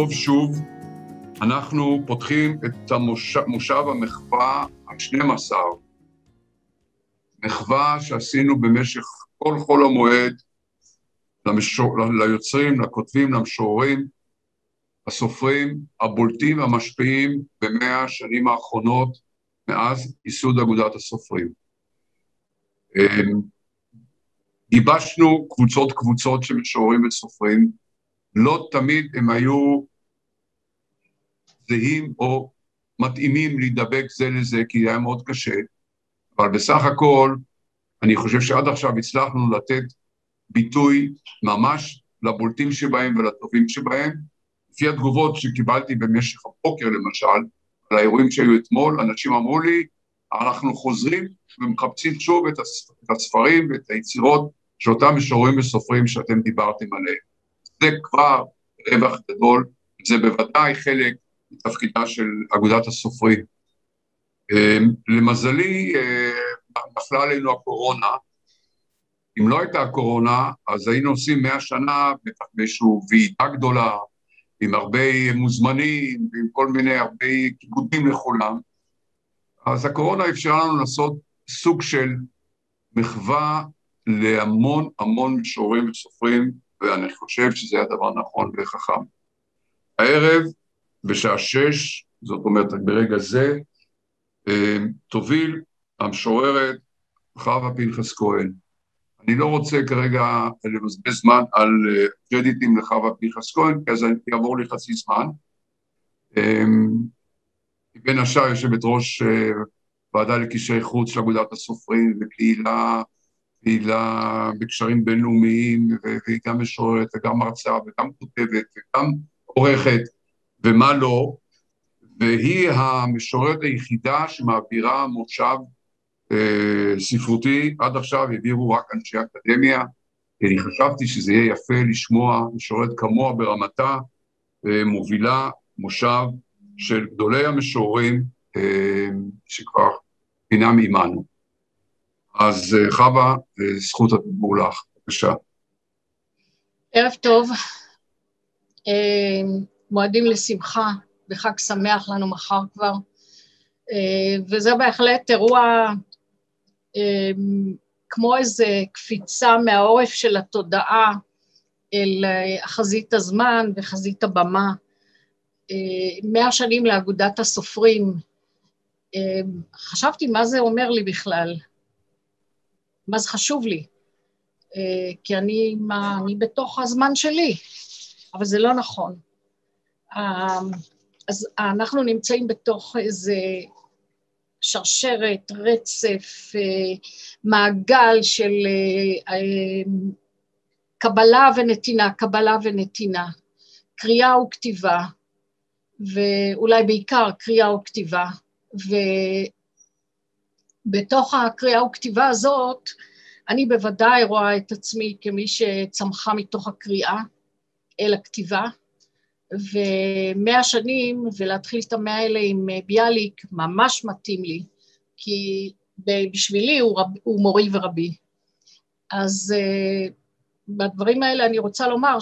טוב שוב, אנחנו פותחים את מושב המחווה ה-12, מחווה שעשינו במשך כל חול המועד ליוצרים, לכותבים, למשוררים, הסופרים, הבולטים והמשפיעים ב100 השנים האחרונות מאז ייסוד אגודת הסופרים. גיבשנו קבוצות של משוררים וסופרים, לא תמיד הם היו זהים או מתאימים להידבק זה לזה, כי היה מאוד קשה, אבל בסך הכל אני חושב שעד עכשיו הצלחנו לתת ביטוי ממש לבולטים שבהם ולטובים שבהם. לפי התגובות שקיבלתי במשך הבוקר למשל, על האירועים שהיו אתמול, אנשים אמרו לי, אנחנו חוזרים ומחפשים שוב את הספרים ואת היצירות של אותם משוררים וסופרים שאתם דיברתם עליהם. זה כבר רווח גדול, זה בוודאי חלק מתפקידה של אגודת הסופרים. למזלי, נפלה עלינו הקורונה. אם לא הייתה הקורונה, אז היינו עושים 100 שנה באיזושהי ועידה גדולה, עם הרבה מוזמנים, ועם כל מיני הרבה כיבודים לכולם. אז הקורונה אפשרה לנו לעשות סוג של מחווה להמון המון משוררים וסופרים, ואני חושב שזה היה דבר נכון וחכם. הערב, בשעה 6, זאת אומרת ברגע זה, תוביל המשוררת חווה פנחס כהן. אני לא רוצה כרגע לבזבז זמן על קרדיטים לחווה פנחס כהן, כי אז אני אעבור לי חצי זמן. בין השאר יושבת ראש ועדה לקשרי חוץ של אגודת הסופרים, ופעילה בקשרים בינלאומיים, והיא גם משוררת וגם מרצה וגם כותבת וגם עורכת ומה לא, והיא המשוררת היחידה שמעבירה מושב ספרותי. עד עכשיו העבירו רק אנשי אקדמיה, אני חשבתי שזה יהיה יפה לשמוע משוררת כמוה ברמתה, מובילה מושב של גדולי המשוררים שכבר אינם עימנו. אז חווה, זכות הדיבור לך, בבקשה. ערב טוב, מועדים לשמחה, וחג שמח לנו מחר כבר, וזה בהחלט אירוע כמו איזה קפיצה מהעורף של התודעה אל חזית הזמן וחזית הבמה. 100 שנים לאגודת הסופרים, חשבתי מה זה אומר לי בכלל, מה זה חשוב לי, כי אני בתוך הזמן שלי, אבל זה לא נכון. אז אנחנו נמצאים בתוך איזה שרשרת, רצף, מעגל של קבלה ונתינה, קריאה וכתיבה, ואולי בעיקר קריאה וכתיבה, ובתוך הקריאה וכתיבה הזאת, אני בוודאי רואה את עצמי כמי שצמחה מתוך הקריאה אל הכתיבה, ו100 שנים, ולהתחיל את 100 האלה עם ביאליק, ממש מתאים לי, כי בשבילי הוא מורי ורבי. אז בדברים האלה אני רוצה לומר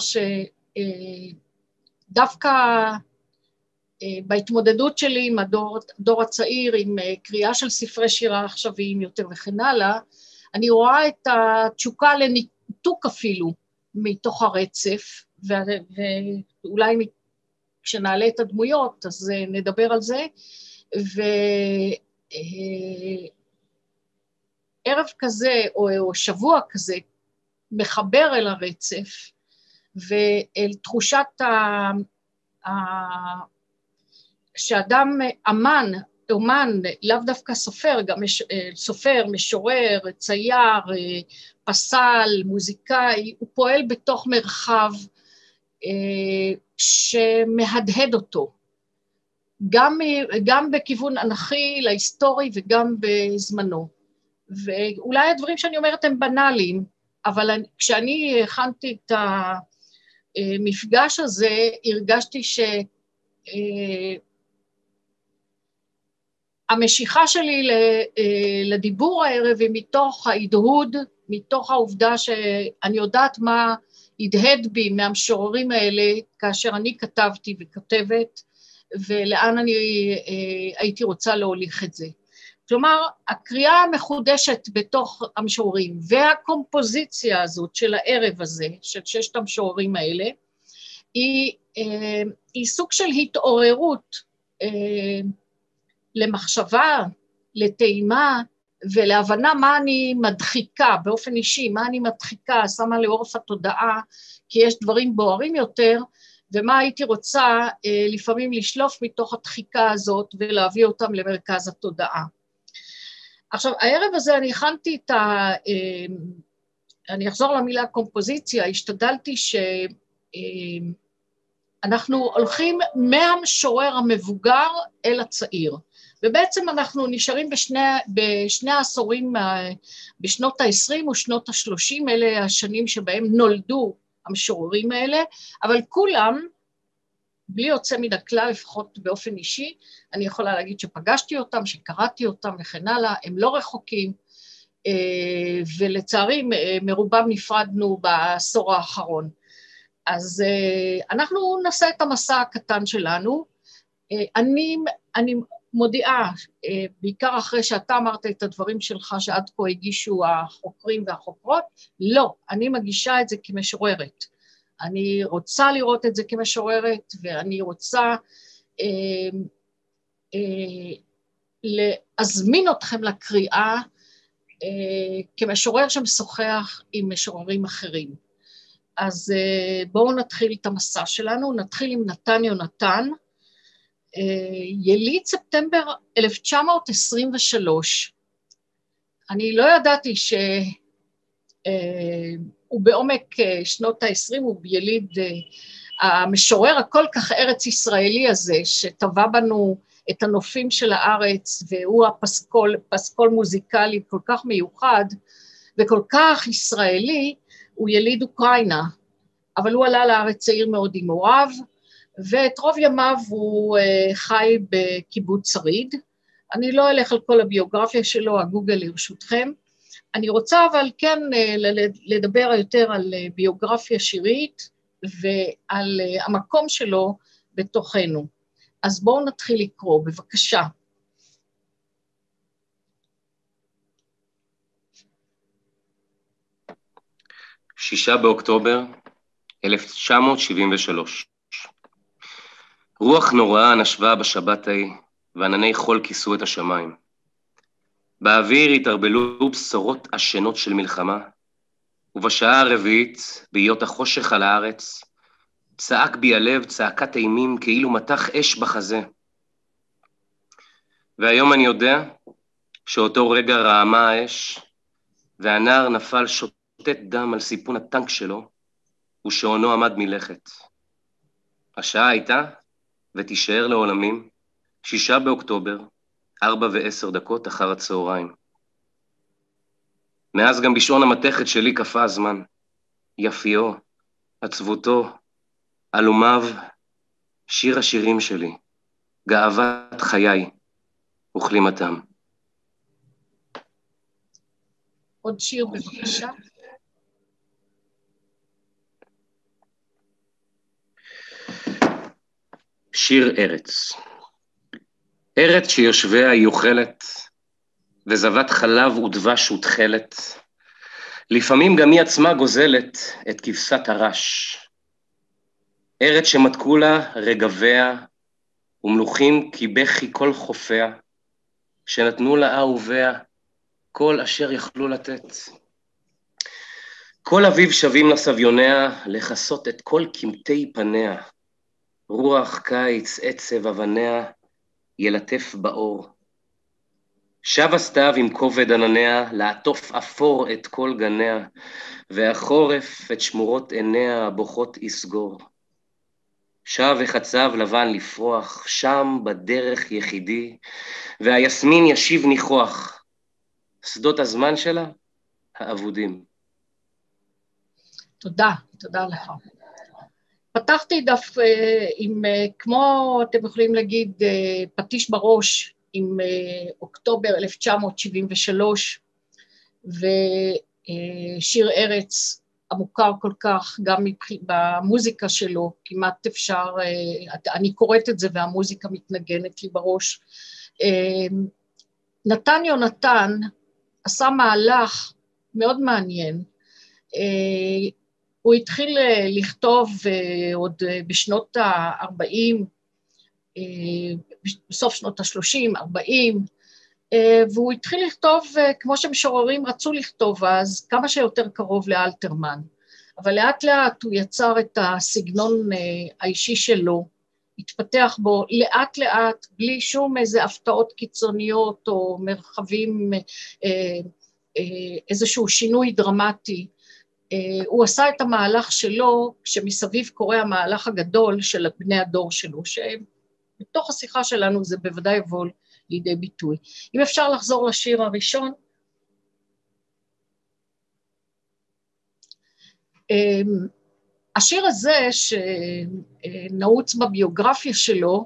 שדווקא בהתמודדות שלי עם הדור הצעיר, עם קריאה של ספרי שירה עכשוויים יותר וכן הלאה, אני רואה את התשוקה לניתוק אפילו מתוך הרצף, ואולי כשנעלה את הדמויות אז נדבר על זה, וערב כזה או שבוע כזה מחבר אל הרצף ואל תחושת שאדם אומן, לאו דווקא סופר, גם סופר, משורר, צייר, פסל, מוזיקאי, הוא פועל בתוך מרחב שמהדהד אותו, גם בכיוון אנכי להיסטורי וגם בזמנו. ואולי הדברים שאני אומרת הם בנאליים, אבל כשאני הכנתי את המפגש הזה, הרגשתי המשיכה שלי לדיבור הערב היא מתוך ההדהוד, מתוך העובדה שאני יודעת מה הדהד בי מהמשוררים האלה, כאשר אני כתבתי וכתבת, ולאן אני הייתי רוצה להוליך את זה. כלומר, הקריאה המחודשת בתוך המשוררים, והקומפוזיציה הזאת של הערב הזה, של 6 המשוררים האלה, היא סוג של התעוררות למחשבה, לטעימה, ולהבנה מה אני מדחיקה באופן אישי, מה אני מדחיקה, שמה לעורף התודעה, כי יש דברים בוערים יותר, ומה הייתי רוצה לפעמים לשלוף מתוך הדחיקה הזאת, ולהביא אותם למרכז התודעה. עכשיו, הערב הזה אני הכנתי את אני אחזור למילה קומפוזיציה, השתדלתי שאנחנו הולכים מהמשורר המבוגר אל הצעיר, ובעצם אנחנו נשארים בשני העשורים, בשנות ה-20 ושנות ה-30, אלה השנים שבהם נולדו המשוררים האלה, אבל כולם, בלי יוצא מן הכלל, לפחות באופן אישי, אני יכולה להגיד שפגשתי אותם, שקראתי אותם וכן הלאה, הם לא רחוקים, ולצערי מרובם נפרדנו בעשור האחרון. אז אנחנו נעשה את המסע הקטן שלנו. אני מודיעה, בעיקר אחרי שאתה אמרת את הדברים שלך שעד כה הגישו החוקרים והחוקרות, לא, אני מגישה את זה כמשוררת. אני רוצה לראות את זה כמשוררת, ואני רוצה להזמין אתכם לקריאה כמשורר שמשוחח עם משוררים אחרים. אז בואו נתחיל את המסע שלנו, נתחיל עם נתן יונתן, יליד ספטמבר 1923. אני לא ידעתי שהוא בעומק שנות ה-20, הוא יליד המשורר הכל כך ארץ ישראלי הזה, שטבע בנו את הנופים של הארץ, והוא פסקול מוזיקלי כל כך מיוחד, וכל כך ישראלי, הוא יליד אוקראינה, אבל הוא עלה לארץ צעיר מאוד עם הוריו, ואת רוב ימיו הוא חי בקיבוץ שריד. אני לא אלך על כל הביוגרפיה שלו, הגוגל לרשותכם. אני רוצה אבל כן לדבר יותר על ביוגרפיה שירית, ועל המקום שלו בתוכנו. אז בואו נתחיל לקרוא, בבקשה. שישה באוקטובר 1973. רוח נוראה נשבה בשבת ההיא, וענני חול כיסו את השמיים. באוויר התערבלו בשורות עשנות של מלחמה, ובשעה הרביעית, בהיות החושך על הארץ, צעק בי הלב צעקת אימים כאילו מתח אש בחזה. והיום אני יודע שאותו רגע רעמה האש, והנער נפל שוטט דם על סיפון הטנק שלו, ושעונו עמד מלכת. השעה הייתה, ותישאר לעולמים, 6 באוקטובר, 4:10 אחר הצהריים. מאז גם בשעון המתכת שלי קפה הזמן. יפיו, עצבותו, אלומיו, שיר השירים שלי, גאוות חיי וכלימתם. עוד שיר בבקשה. שיר ארץ. ארץ שיושביה היא אוכלת, וזבת חלב ודבש ותכלת, לפעמים גם היא עצמה גוזלת את כבשת הרש. ארץ שמתקו לה רגביה, ומלוכים כי בכי כל חופיה, שנתנו לה אהוביה כל אשר יכלו לתת. כל אביב שבים לסביוניה, לחסות את כל קמטי פניה, רוח קיץ עצב אבניה, ילטף באור. שב הסתיו עם כובד ענניה, לעטוף אפור את כל גניה, והחורף את שמורות עיניה הבוכות יסגור. שב וחצב לבן לפרוח, שם בדרך יחידי, והיסמין ישיב ניחוח. שדות הזמן שלה, האבודים. תודה, תודה לך. פתחתי דף עם, כמו אתם יכולים להגיד, פטיש בראש, עם אוקטובר 1973, ושיר ארץ המוכר כל כך, גם במוזיקה שלו, כמעט אפשר, אני קוראת את זה והמוזיקה מתנגנת לי בראש. נתן יונתן עשה מהלך מאוד מעניין, הוא התחיל לכתוב עוד בשנות ה-40, בסוף שנות ה-30, 40, והוא התחיל לכתוב כמו שמשוררים רצו לכתוב אז, כמה שיותר קרוב לאלתרמן, אבל לאט לאט הוא יצר את הסגנון האישי שלו, התפתח בו לאט לאט, בלי שום איזה הפתעות קיצוניות או מרחבים, איזשהו שינוי דרמטי, הוא עשה את המהלך שלו, שמסביב קורה המהלך הגדול של בני הדור שלו, שבתוך השיחה שלנו זה בוודאי יבוא לידי ביטוי. אם אפשר לחזור לשיר הראשון, השיר הזה שנעוץ בביוגרפיה שלו,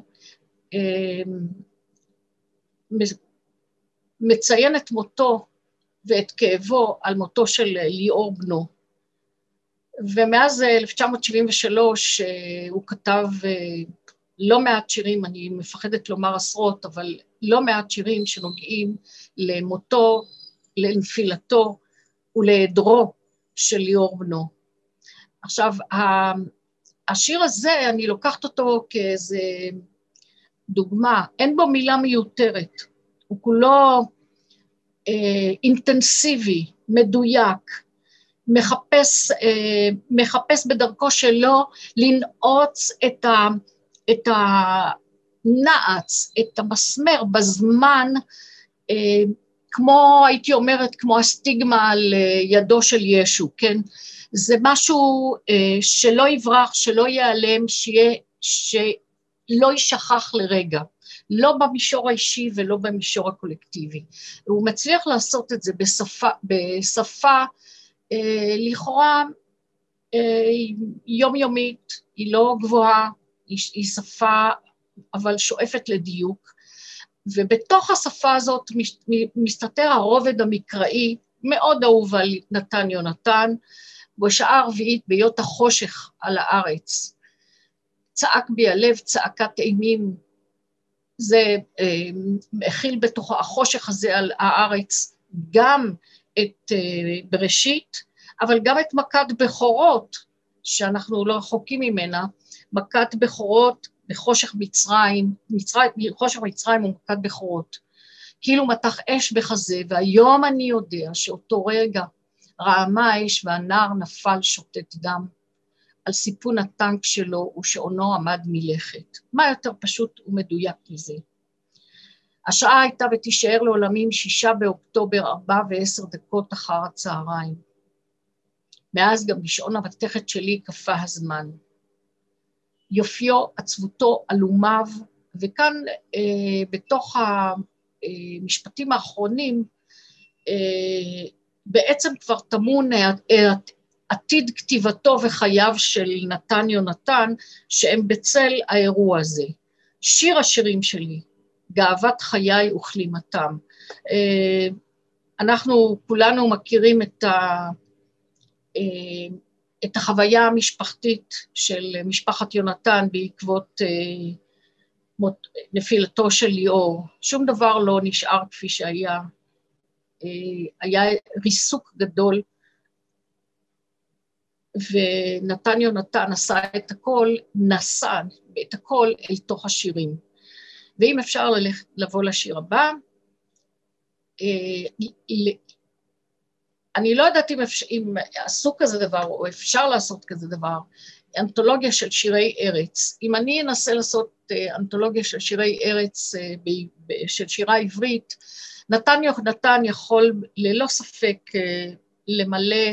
מציין את מותו ואת כאבו על מותו של ליאור בנו, ומאז 1973 הוא כתב לא מעט שירים, אני מפחדת לומר עשרות, אבל לא מעט שירים שנוגעים למותו, לנפילתו ולהיעדרו של ליאור בנו. עכשיו, השיר הזה, אני לוקחת אותו כאיזה דוגמה, אין בו מילה מיותרת, הוא כולו אינטנסיבי, מדויק, מחפש בדרכו שלו לנעוץ את הנעץ, את המסמר בזמן, כמו הייתי אומרת, כמו הסטיגמה על ידו של ישו, כן? זה משהו שלא יברח, שלא ייעלם, שלא יישכח לרגע, לא במישור האישי ולא במישור הקולקטיבי. הוא מצליח לעשות את זה בשפה לכאורה יומיומית, היא לא גבוהה, היא שפה אבל שואפת לדיוק, ובתוך השפה הזאת מסתתר הרובד המקראי, מאוד אהוב על נתן יונתן, בשעה הרביעית בהיות החושך על הארץ, צעק בי הלב צעקת אימים, זה מכיל בתוך החושך הזה על הארץ, גם את בראשית, אבל גם את מכת בכורות, שאנחנו לא רחוקים ממנה, מכת בכורות בחושך מצרים, חושך מצרים הוא מכת בכורות, כאילו מתח אש בחזה, והיום אני יודע שאותו רגע רעמה האש והנער נפל שוטט דם, על סיפון הטנק שלו ושעונו עמד מלכת. מה יותר פשוט ומדויק מזה? השעה הייתה ותישאר לעולמים 6 באוקטובר 4:10 אחר הצהריים. מאז גם בשעון המתכת שלי קפה הזמן. יופיו, עצבותו, עלומיו, וכאן בתוך המשפטים האחרונים, בעצם כבר טמון עתיד כתיבתו וחייו של נתן יונתן, שהם בצל האירוע הזה. שיר השירים שלי, גאוות חיי וכלימתם. אנחנו כולנו מכירים את החוויה המשפחתית של משפחת יונתן בעקבות נפילתו של ליאור. שום דבר לא נשאר כפי שהיה. היה ריסוק גדול, ונתן יונתן עשה את הכל, נשא את הכל אל תוך השירים. ואם אפשר לבוא לשיר הבא, אני לא יודעת אם עשו כזה דבר, או אפשר לעשות כזה דבר, אנתולוגיה של שירי ארץ. אם אני אנסה לעשות אנתולוגיה של שירי ארץ, של שירה עברית, נתן יונתן יכול ללא ספק למלא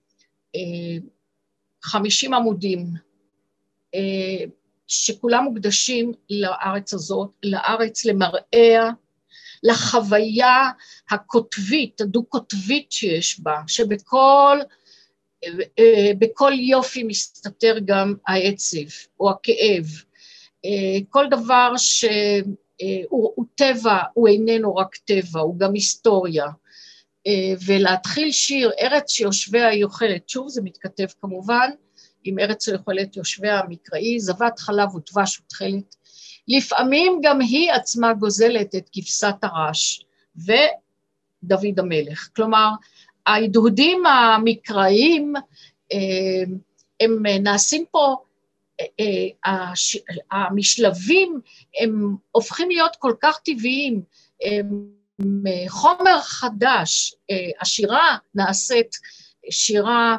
50 עמודים, שכולם מוקדשים לארץ הזאת, לארץ למראיה, לחוויה הכותבית, הדו-כותבית שיש בה, שבכל יופי מסתתר גם העצב או הכאב. כל דבר שהוא טבע, הוא איננו רק טבע, הוא גם היסטוריה. ולהתחיל שיר ארץ שיושביה היא אוכלת, שוב זה מתכתב כמובן עם ארץ שיכולת יושביה המקראי, זבת חלב ודבש ותכלת, לפעמים גם היא עצמה גוזלת את כבשת הרש ודוד המלך, כלומר ההדהודים המקראיים הם נעשים פה, המשלבים הם הופכים להיות כל כך טבעיים, חומר חדש, השירה נעשית שירה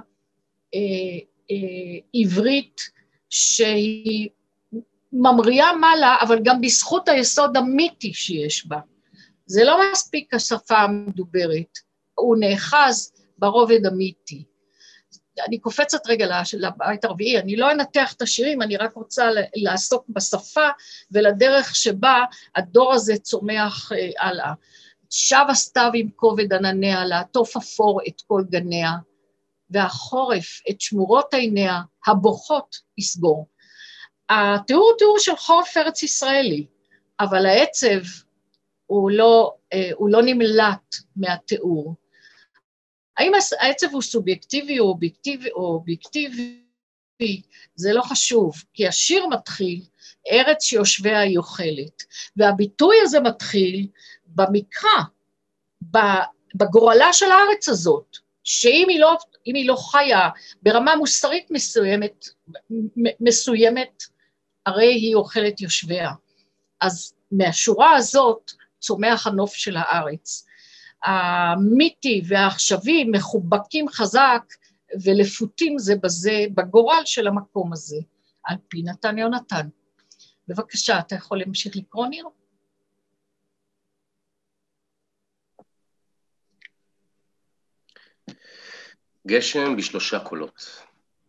עברית שהיא ממריאה מעלה, אבל גם בזכות היסוד המיתי שיש בה. זה לא מספיק השפה המדוברת, הוא נאחז ברובד המיתי. אני קופצת רגע לבית הרביעי, אני לא אנתח את השירים, אני רק רוצה לעסוק בשפה ולדרך שבה הדור הזה צומח הלאה. שב הסתיו עם כובד ענניה, לעטוף אפור את כל גניה, והחורף את שמורות עיניה, הבוכות יסגור. התיאור הוא תיאור של חורף ארץ ישראלי, אבל העצב הוא לא נמלט מהתיאור. האם העצב הוא סובייקטיבי או אובייקטיבי, זה לא חשוב, כי השיר מתחיל, ארץ שיושביה היא אוכלת, והביטוי הזה מתחיל במקרא, בגורלה של הארץ הזאת, שאם היא לא חיה ברמה מוסרית מסוימת, הרי היא אוכלת יושביה. אז מהשורה הזאת צומח הנוף של הארץ. המיתי והעכשווי מחובקים חזק ולפותים זה בזה בגורל של המקום הזה, על פי נתן יונתן. בבקשה, אתה יכול להמשיך לקרוא, ניר? גשם בשלושה קולות.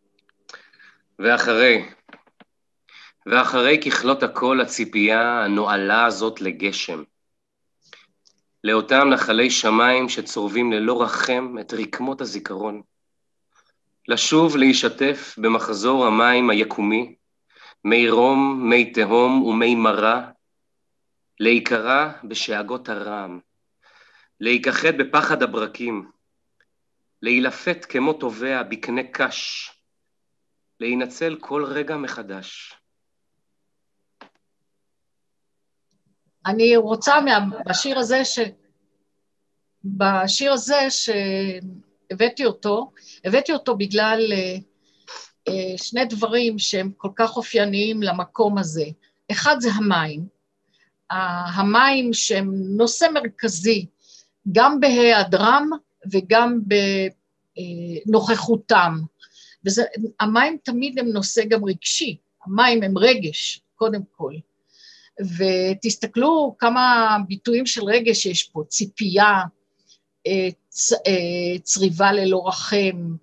ואחרי ככלות הכל הציפייה הנועלה הזאת לגשם. לאותם נחלי שמיים שצורבים ללא רחם את רקמות הזיכרון. לשוב להישתף במחזור המים היקומי, מי רום, מי תהום ומי מרה, להיקרא בשאגות הרעם, להיכחד בפחד הברקים, להילפת כמו טובע בקנה קש, להינצל כל רגע מחדש. אני רוצה בשיר הזה שהבאתי אותו בגלל שני דברים שהם כל כך אופייניים למקום הזה. אחד זה המים. המים שהם נושא מרכזי, גם בהיעדרם וגם בנוכחותם. המים תמיד הם נושא גם רגשי, המים הם רגש, קודם כל. ותסתכלו כמה ביטויים של רגש יש פה, ציפייה, צריבה ללא רחם,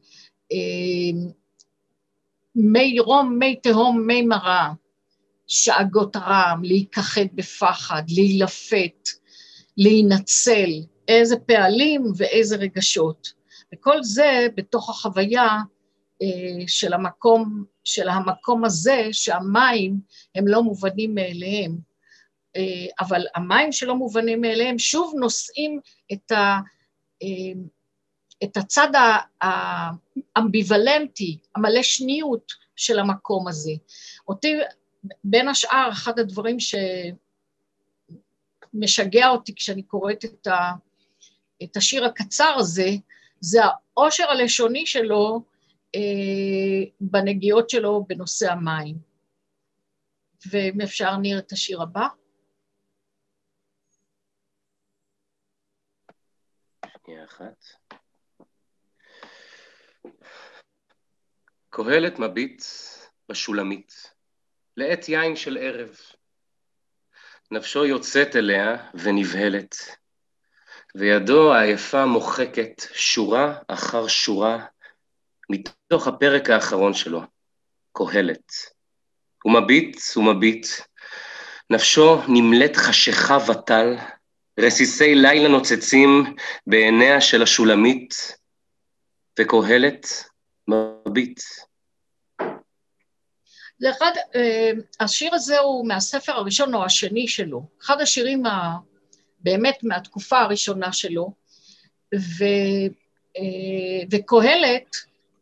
מי רום, מי תהום, מי מרה, שאגות רעם, להיכחד בפחד, להילפת, להינצל, איזה פעלים ואיזה רגשות. וכל זה בתוך החוויה של המקום הזה, שהמים הם לא מובנים מאליהם. אבל המים שלא מובנים מאליהם שוב נושאים את הצד האמביוולנטי, המלא שניות של המקום הזה. אותי, בין השאר, אחד הדברים שמשגע אותי כשאני קוראת את השיר הקצר הזה, זה העושר הלשוני שלו בנגיעות שלו בנושא המים. ואם אפשר נראה את השיר הבא. שנייה אחת. קהלת מביט בשולמית, לעת יין של ערב. נפשו יוצאת אליה ונבהלת, וידו העייפה מוחקת שורה אחר שורה מתוך הפרק האחרון שלו, קהלת. הוא מביט, נפשו נמלאת חשיכה וטל, רסיסי לילה נוצצים בעיניה של השולמית, וקהלת מביט. לאחד, השיר הזה הוא מהספר הראשון או השני שלו, אחד השירים באמת מהתקופה הראשונה שלו, וקהלת,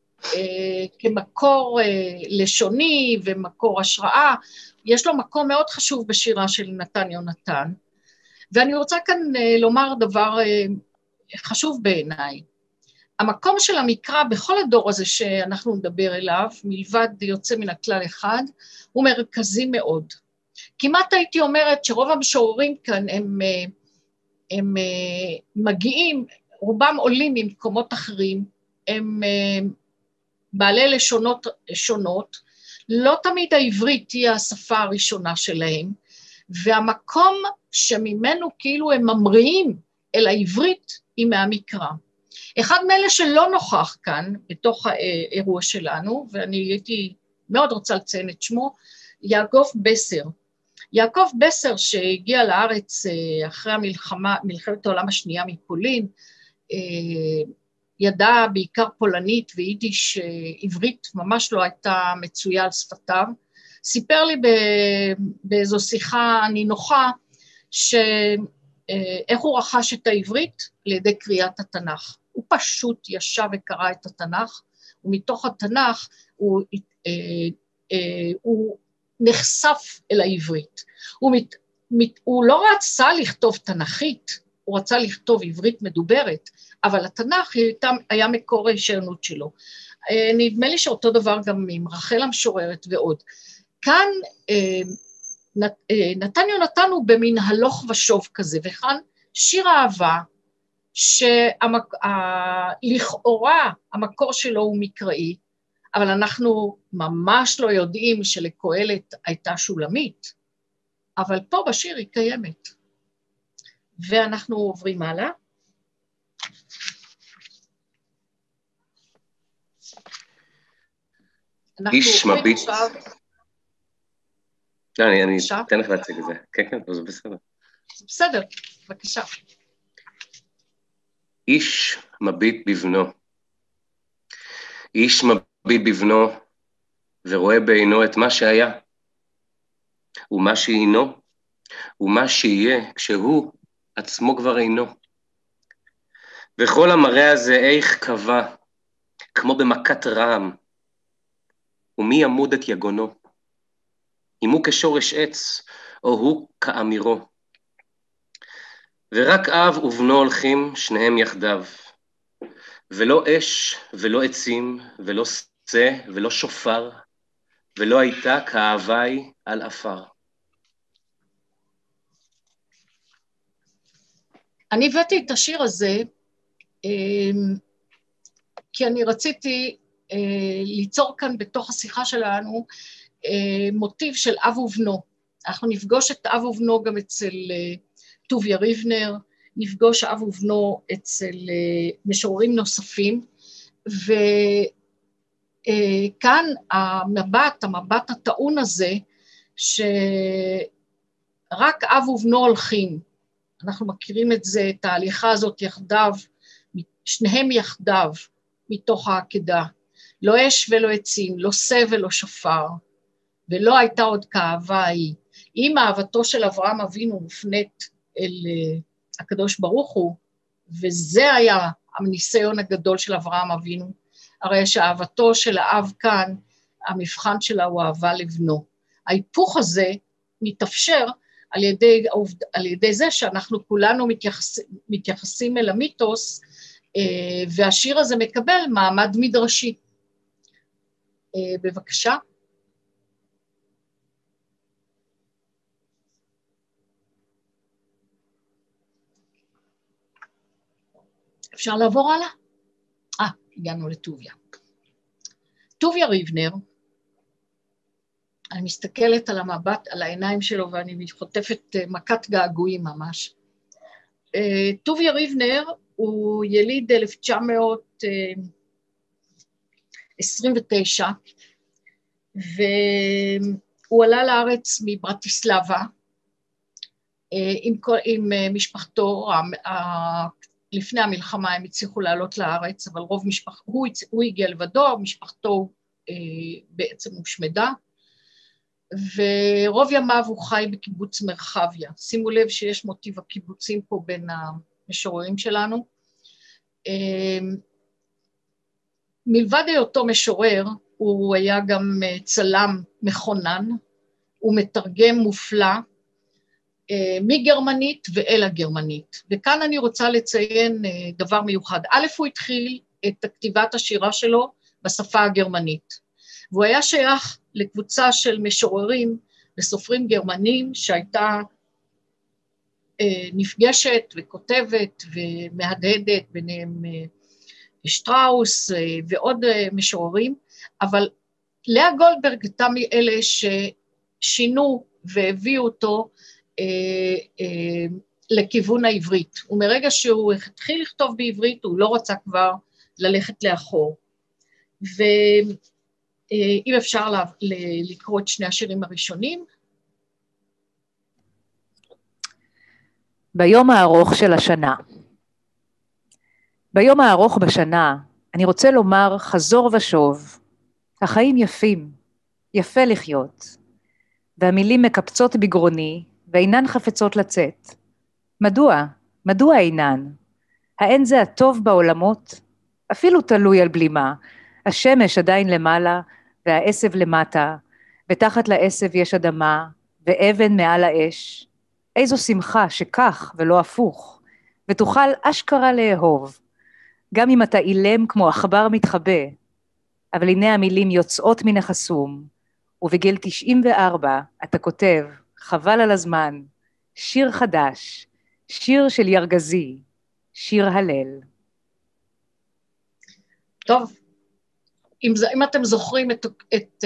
כמקור לשוני ומקור השראה, יש לו מקום מאוד חשוב בשירה של נתן יונתן. ואני רוצה כאן לומר דבר חשוב בעיניי. המקום של המקרא בכל הדור הזה שאנחנו נדבר אליו, מלבד יוצא מן הכלל אחד, הוא מרכזי מאוד. כמעט הייתי אומרת שרוב המשוררים כאן הם מגיעים, רובם עולים ממקומות אחרים, הם בעלי לשונות שונות, לא תמיד העברית היא השפה הראשונה שלהם, והמקום שממנו כאילו הם ממריאים אל העברית היא מהמקרא. אחד מאלה שלא נוכח כאן בתוך האירוע שלנו, ואני הייתי מאוד רוצה לציין את שמו, יעקב בסר. יעקב בסר שהגיע לארץ אחרי מלחמת העולם השנייה מפולין, ידע בעיקר פולנית ויידיש, עברית ממש לא הייתה מצויה על שפתיו, סיפר לי באיזו שיחה נינוחה, איך הוא רכש את העברית על ידי קריאת התנ"ך. הוא פשוט ישב וקרא את התנ"ך, ומתוך התנ"ך הוא נחשף אל העברית. הוא לא רצה לכתוב תנ"כית, הוא רצה לכתוב עברית מדוברת, אבל התנ"ך היה מקור ההישענות שלו. נדמה לי שאותו דבר גם עם רחל המשוררת ועוד. כאן נתן יונתן הוא במין הלוך ושוב כזה, וכאן שיר אהבה, שלכאורה המקור שלו הוא מקראי, אבל אנחנו ממש לא יודעים שלקהלת הייתה שולמית, אבל פה בשיר היא קיימת. ואנחנו עוברים הלאה. איש מביט. לא, אני אתן לך להציג את זה. כן, כן, זה בסדר. זה בסדר, בבקשה. איש מביט בבנו. איש מביט בבנו ורואה בעינו את מה שהיה, ומה שהינו, ומה שיהיה כשהוא עצמו כבר אינו. וכל המראה הזה איך קבע, כמו במכת רעם, ומי ימוד את יגונו, אם הוא כשורש עץ, או הוא כאמירו. ורק אב ובנו הולכים שניהם יחדיו, ולא אש ולא עצים ולא שא ולא שופר, ולא הייתה כאהבי על אפר. אני הבאתי את השיר הזה, כי אני רציתי ליצור כאן בתוך השיחה שלנו מוטיב של אב ובנו. אנחנו נפגוש את אב ובנו גם אצל טוביה ריבנר, נפגוש אב ובנו אצל משוררים נוספים, וכאן המבט הטעון הזה, שרק אב ובנו הולכים, אנחנו מכירים את זה, את ההליכה הזאת יחדיו, שניהם יחדיו מתוך העקדה, לא אש ולא עצים, לא שא ולא שופר, ולא הייתה עוד כאהבה היא. אם אהבתו של אברהם אבינו מופנית אל הקדוש ברוך הוא, וזה היה הניסיון הגדול של אברהם אבינו, הרי שאהבתו של האב כאן, המבחן שלה הוא אהבה לבנו. ההיפוך הזה מתאפשר על ידי זה שאנחנו כולנו מתייחסים אל המיתוס, והשיר הזה מקבל מעמד מדרשי. בבקשה. אפשר לעבור הלאה? הגענו לטוביה. טוביה ריבנר, אני מסתכלת על המבט, על העיניים שלו, ואני חוטפת מכת געגועים ממש. טוביה ריבנר הוא יליד 1929, והוא עלה לארץ מברטיסלבה, עם משפחתו, לפני המלחמה הם הצליחו לעלות לארץ, אבל הוא הגיע לבדו, משפחתו בעצם הושמדה, ורוב ימיו הוא חי בקיבוץ מרחביה. שימו לב שיש מוטיב הקיבוצים פה בין המשוררים שלנו, מלבד היותו משורר, הוא היה גם צלם מכונן, הוא מתרגם מופלא, מגרמנית ואל הגרמנית. וכאן אני רוצה לציין דבר מיוחד. א', הוא התחיל את כתיבת השירה שלו בשפה הגרמנית, והוא היה שייך לקבוצה של משוררים וסופרים גרמנים שהייתה נפגשת וכותבת ומהדהדת, ביניהם שטראוס ועוד משוררים, אבל לאה גולדברג הייתה מאלה ששינו והביאו אותו לכיוון העברית, ומרגע שהוא התחיל לכתוב בעברית, הוא לא רצה כבר ללכת לאחור. ואם אפשר לקרוא את שני השירים הראשונים. ביום הארוך של השנה. ביום הארוך בשנה, אני רוצה לומר חזור ושוב, החיים יפים, יפה לחיות, והמילים מקפצות בגרוני, ואינן חפצות לצאת. מדוע? מדוע אינן? האין זה הטוב בעולמות? אפילו תלוי על בלימה, השמש עדיין למעלה, והעשב למטה, ותחת לעשב יש אדמה, ואבן מעל האש. איזו שמחה שכך ולא הפוך, ותוכל אשכרה לאהוב, גם אם אתה אילם כמו עכבר מתחבא, אבל הנה המילים יוצאות מן החסום, ובגיל 94 אתה כותב, חבל על הזמן, שיר חדש, שיר של ירגזי, שיר הלל. טוב, אם אתם זוכרים את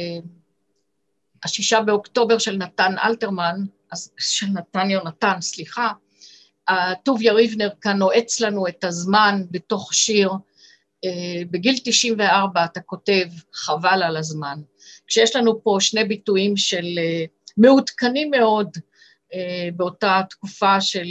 6 באוקטובר של נתן אלתרמן, של נתן יונתן, סליחה, טוביה ריבנר כאן נועץ לנו את הזמן בתוך שיר, בגיל 94 אתה כותב חבל על הזמן, כשיש לנו פה שני ביטויים של מעודכנים מאוד באותה תקופה של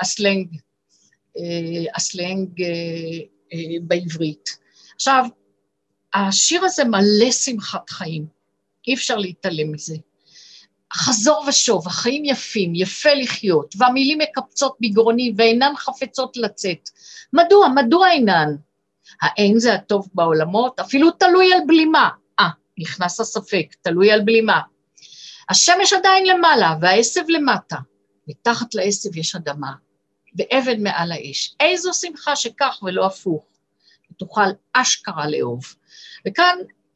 הסלנג בעברית. עכשיו, השיר הזה מלא שמחת חיים, אי אפשר להתעלם מזה. חזור ושוב, החיים יפים, יפה לחיות, והמילים מקפצות בגרוני ואינן חפצות לצאת. מדוע? מדוע אינן? האין זה הטוב בעולמות, אפילו תלוי על בלימה. נכנס הספק, תלוי על בלימה. השמש עדיין למעלה והעשב למטה, מתחת לעשב יש אדמה, ואבן מעל האש. איזו שמחה שכך ולא הפוך, תוכל אשכרה לאהוב. וכאן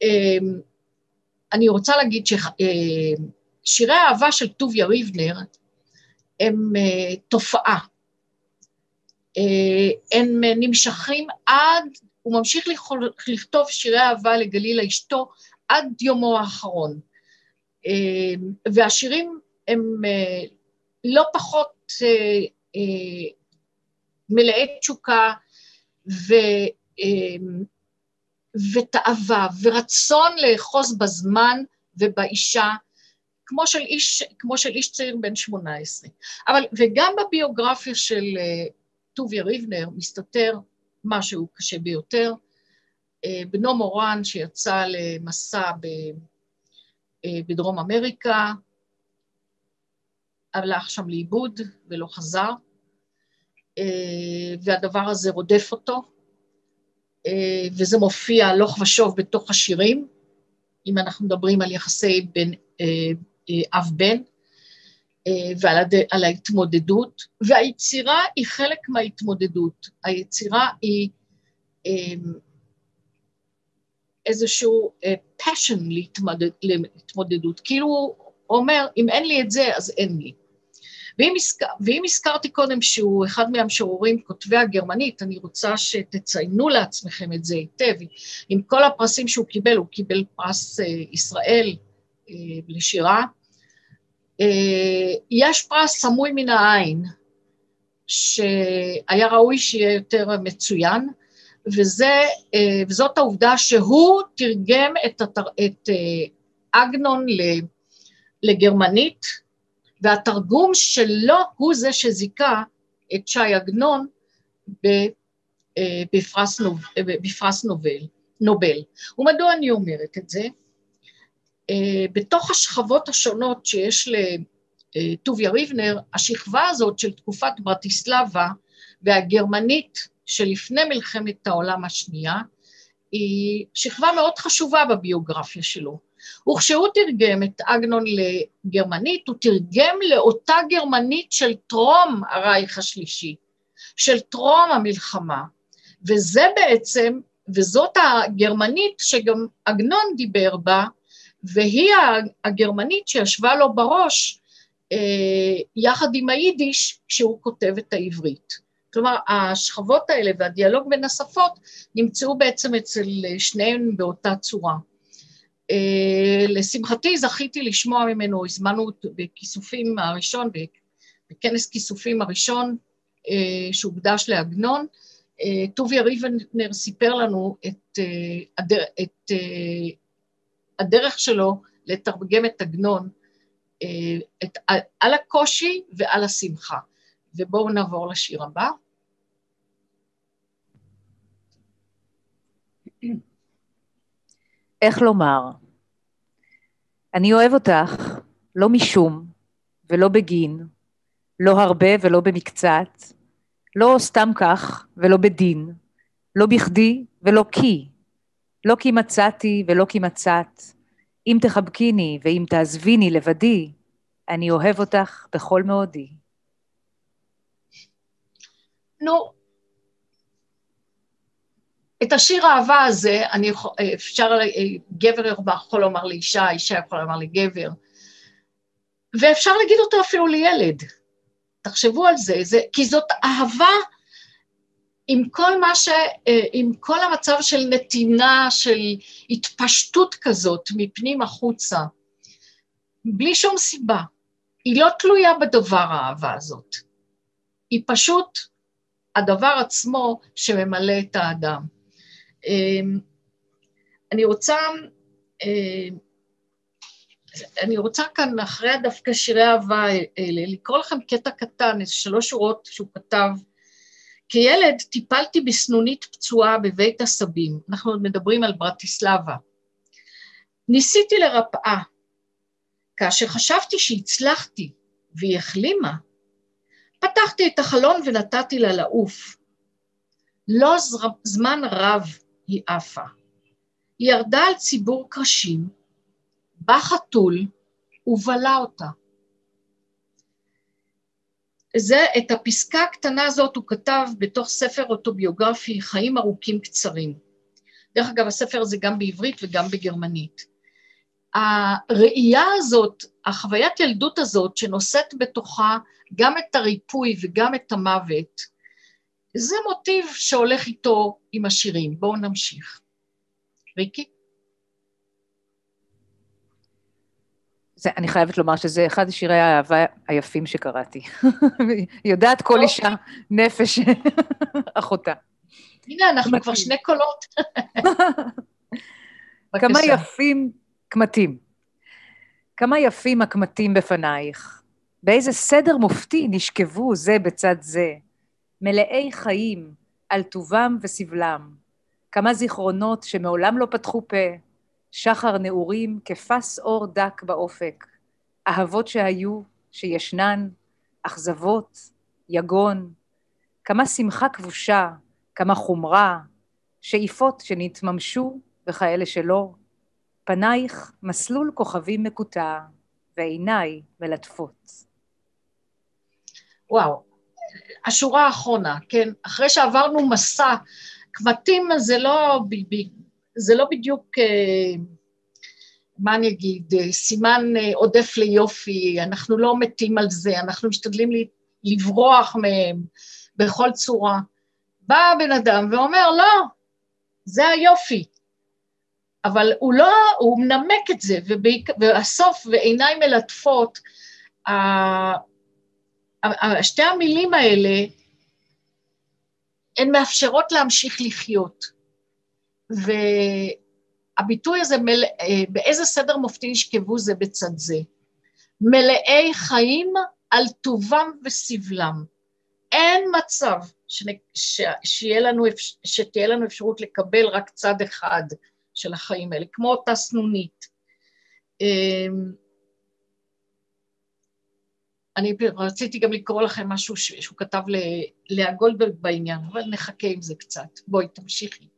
אני רוצה להגיד ששירי האהבה של טוביה ריבנר הם תופעה. הם נמשכים הוא ממשיך לכתוב שירי אהבה לגלילה אשתו עד יומו האחרון. והשירים הם לא פחות מלאי תשוקה ותאווה ורצון לאחוז בזמן ובאישה, כמו של איש צעיר בן 18. וגם בביוגרפיה של טוביה ריבנר מסתתר משהו קשה ביותר. בנו מורן שיצא למסע בדרום אמריקה, הלך שם לאיבוד ולא חזר, והדבר הזה רודף אותו, וזה מופיע הלוך ושוב בתוך השירים, אם אנחנו מדברים על יחסי אב בן, ועל ההתמודדות, והיצירה היא חלק מההתמודדות. היצירה היא איזשהו passion להתמודדות, כאילו הוא אומר, אם אין לי את זה, אז אין לי. ואם הזכרתי קודם שהוא אחד מהמשוררים כותבי הגרמנית, אני רוצה שתציינו לעצמכם את זה היטב, עם כל הפרסים שהוא קיבל, הוא קיבל פרס ישראל לשירה, יש פרס סמוי מן העין, שהיה ראוי שיהיה יותר מצוין, וזאת העובדה שהוא תרגם את עגנון לגרמנית, והתרגום שלו הוא זה שזיכה את שי עגנון בפרס נובל. ומדוע אני אומרת את זה? בתוך השכבות השונות שיש לטוביה ריבנר, השכבה הזאת של תקופת ברטיסלבה והגרמנית שלפני מלחמת העולם השנייה, היא שכבה מאוד חשובה בביוגרפיה שלו. וכשהוא תרגם את עגנון לגרמנית, הוא תרגם לאותה גרמנית של טרום הרייך השלישי, של טרום המלחמה, וזה בעצם, וזאת הגרמנית שגם עגנון דיבר בה, והיא הגרמנית שישבה לו בראש, יחד עם היידיש, כשהוא כותב את העברית. כלומר, השכבות האלה והדיאלוג בין השפות נמצאו בעצם אצל שניהם באותה צורה. לשמחתי זכיתי לשמוע ממנו, הזמנו בכיסופים הראשון, בכנס כיסופים הראשון שהוקדש לעגנון, טוביה ריבנר סיפר לנו את הדרך שלו לתרגם את עגנון, על הקושי ועל השמחה. ובואו נעבור לשיר הבא. איך לומר? אני אוהב אותך, לא משום ולא בגין, לא הרבה ולא במקצת, לא סתם כך ולא בדין, לא בכדי ולא כי, לא כי מצאתי ולא כי מצאת, אם תחבקיני ואם תעזביני לבדי, אני אוהב אותך בכל מאודי. נו, את השיר האהבה הזה, אפשר, גבר יכול לומר לאישה, אישה יכול לומר לגבר, ואפשר להגיד אותו אפילו לילד. תחשבו על זה, כי זאת אהבה עם כל המצב של נתינה, של התפשטות כזאת מפנים החוצה, בלי שום סיבה. היא לא תלויה בדבר האהבה הזאת. היא פשוט הדבר עצמו שממלא את האדם. אני רוצה כאן, אחרי דווקא שירי אהבה האלה, לקרוא לכם קטע קטן, איזה 3 שורות שהוא כתב. כילד טיפלתי בסנונית פצועה בבית הסבים, אנחנו עוד מדברים על ברטיסלבה. ניסיתי לרפאה, כאשר חשבתי שהצלחתי והיא החלימה, פתחתי את החלון ונתתי לה לעוף. לא זמן רב היא עפה. היא ירדה על ציבור קרשים, בא חתול ובלה אותה. את הפסקה הקטנה הזאת הוא כתב בתוך ספר אוטוביוגרפי, חיים ארוכים קצרים. דרך אגב, הספר הזה גם בעברית וגם בגרמנית. הראייה הזאת, החוויית ילדות הזאת, שנושאת בתוכה גם את הריפוי וגם את המוות, זה מוטיב שהולך איתו עם השירים. בואו נמשיך. ריקי? אני חייבת לומר שזה אחד שירי האהבה היפים שקראתי. יודעת כל אישה נפש אחותה. הנה, אנחנו כבר 2 קולות. כמה יפים קמטים. כמה יפים הקמטים בפנייך. באיזה סדר מופתי נשכבו זה בצד זה. מלאי חיים על טובם וסבלם. כמה זיכרונות שמעולם לא פתחו פה. שחר נעורים כפס אור דק באופק, אהבות שהיו, שישנן, אכזבות, יגון, כמה שמחה כבושה, כמה חומרה, שאיפות שנתממשו וכאלה שלא, פנייך מסלול כוכבים מקוטע, ועיניי מלטפות. וואו, השורה האחרונה, כן, אחרי שעברנו מסע, קמטים זה לא בדיוק, מה אני אגיד, סימן עודף ליופי, אנחנו לא מתים על זה, אנחנו משתדלים לברוח מהם בכל צורה. בא הבן אדם ואומר, לא, זה היופי, אבל הוא מנמק את זה, ובסוף, ועיניים מלטפות, שתי המילים האלה, הן מאפשרות להמשיך לחיות. והביטוי הזה, באיזה סדר מופתי נשכבו זה בצד זה, מלאי חיים על טובם וסבלם. אין מצב שתהיה לנו אפשרות לקבל רק צד אחד של החיים האלה, כמו אותה סנונית. אני רציתי גם לקרוא לכם משהו שהוא כתב לאה גולדברג בעניין, אבל נחכה עם זה קצת. בואי, תמשיכי.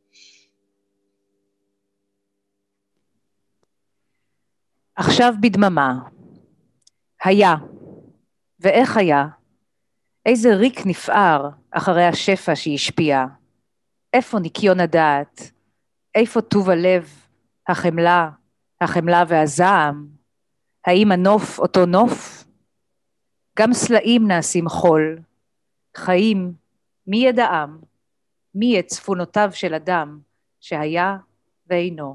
עכשיו בדממה. היה. ואיך היה? איזה ריק נפער אחרי השפע שהשפיע. איפה ניקיון הדעת? איפה טוב הלב, החמלה, החמלה והזעם? האם הנוף אותו נוף? גם סלעים נעשים חול. חיים, מי ידעם? מי את צפונותיו של אדם שהיה ואינו?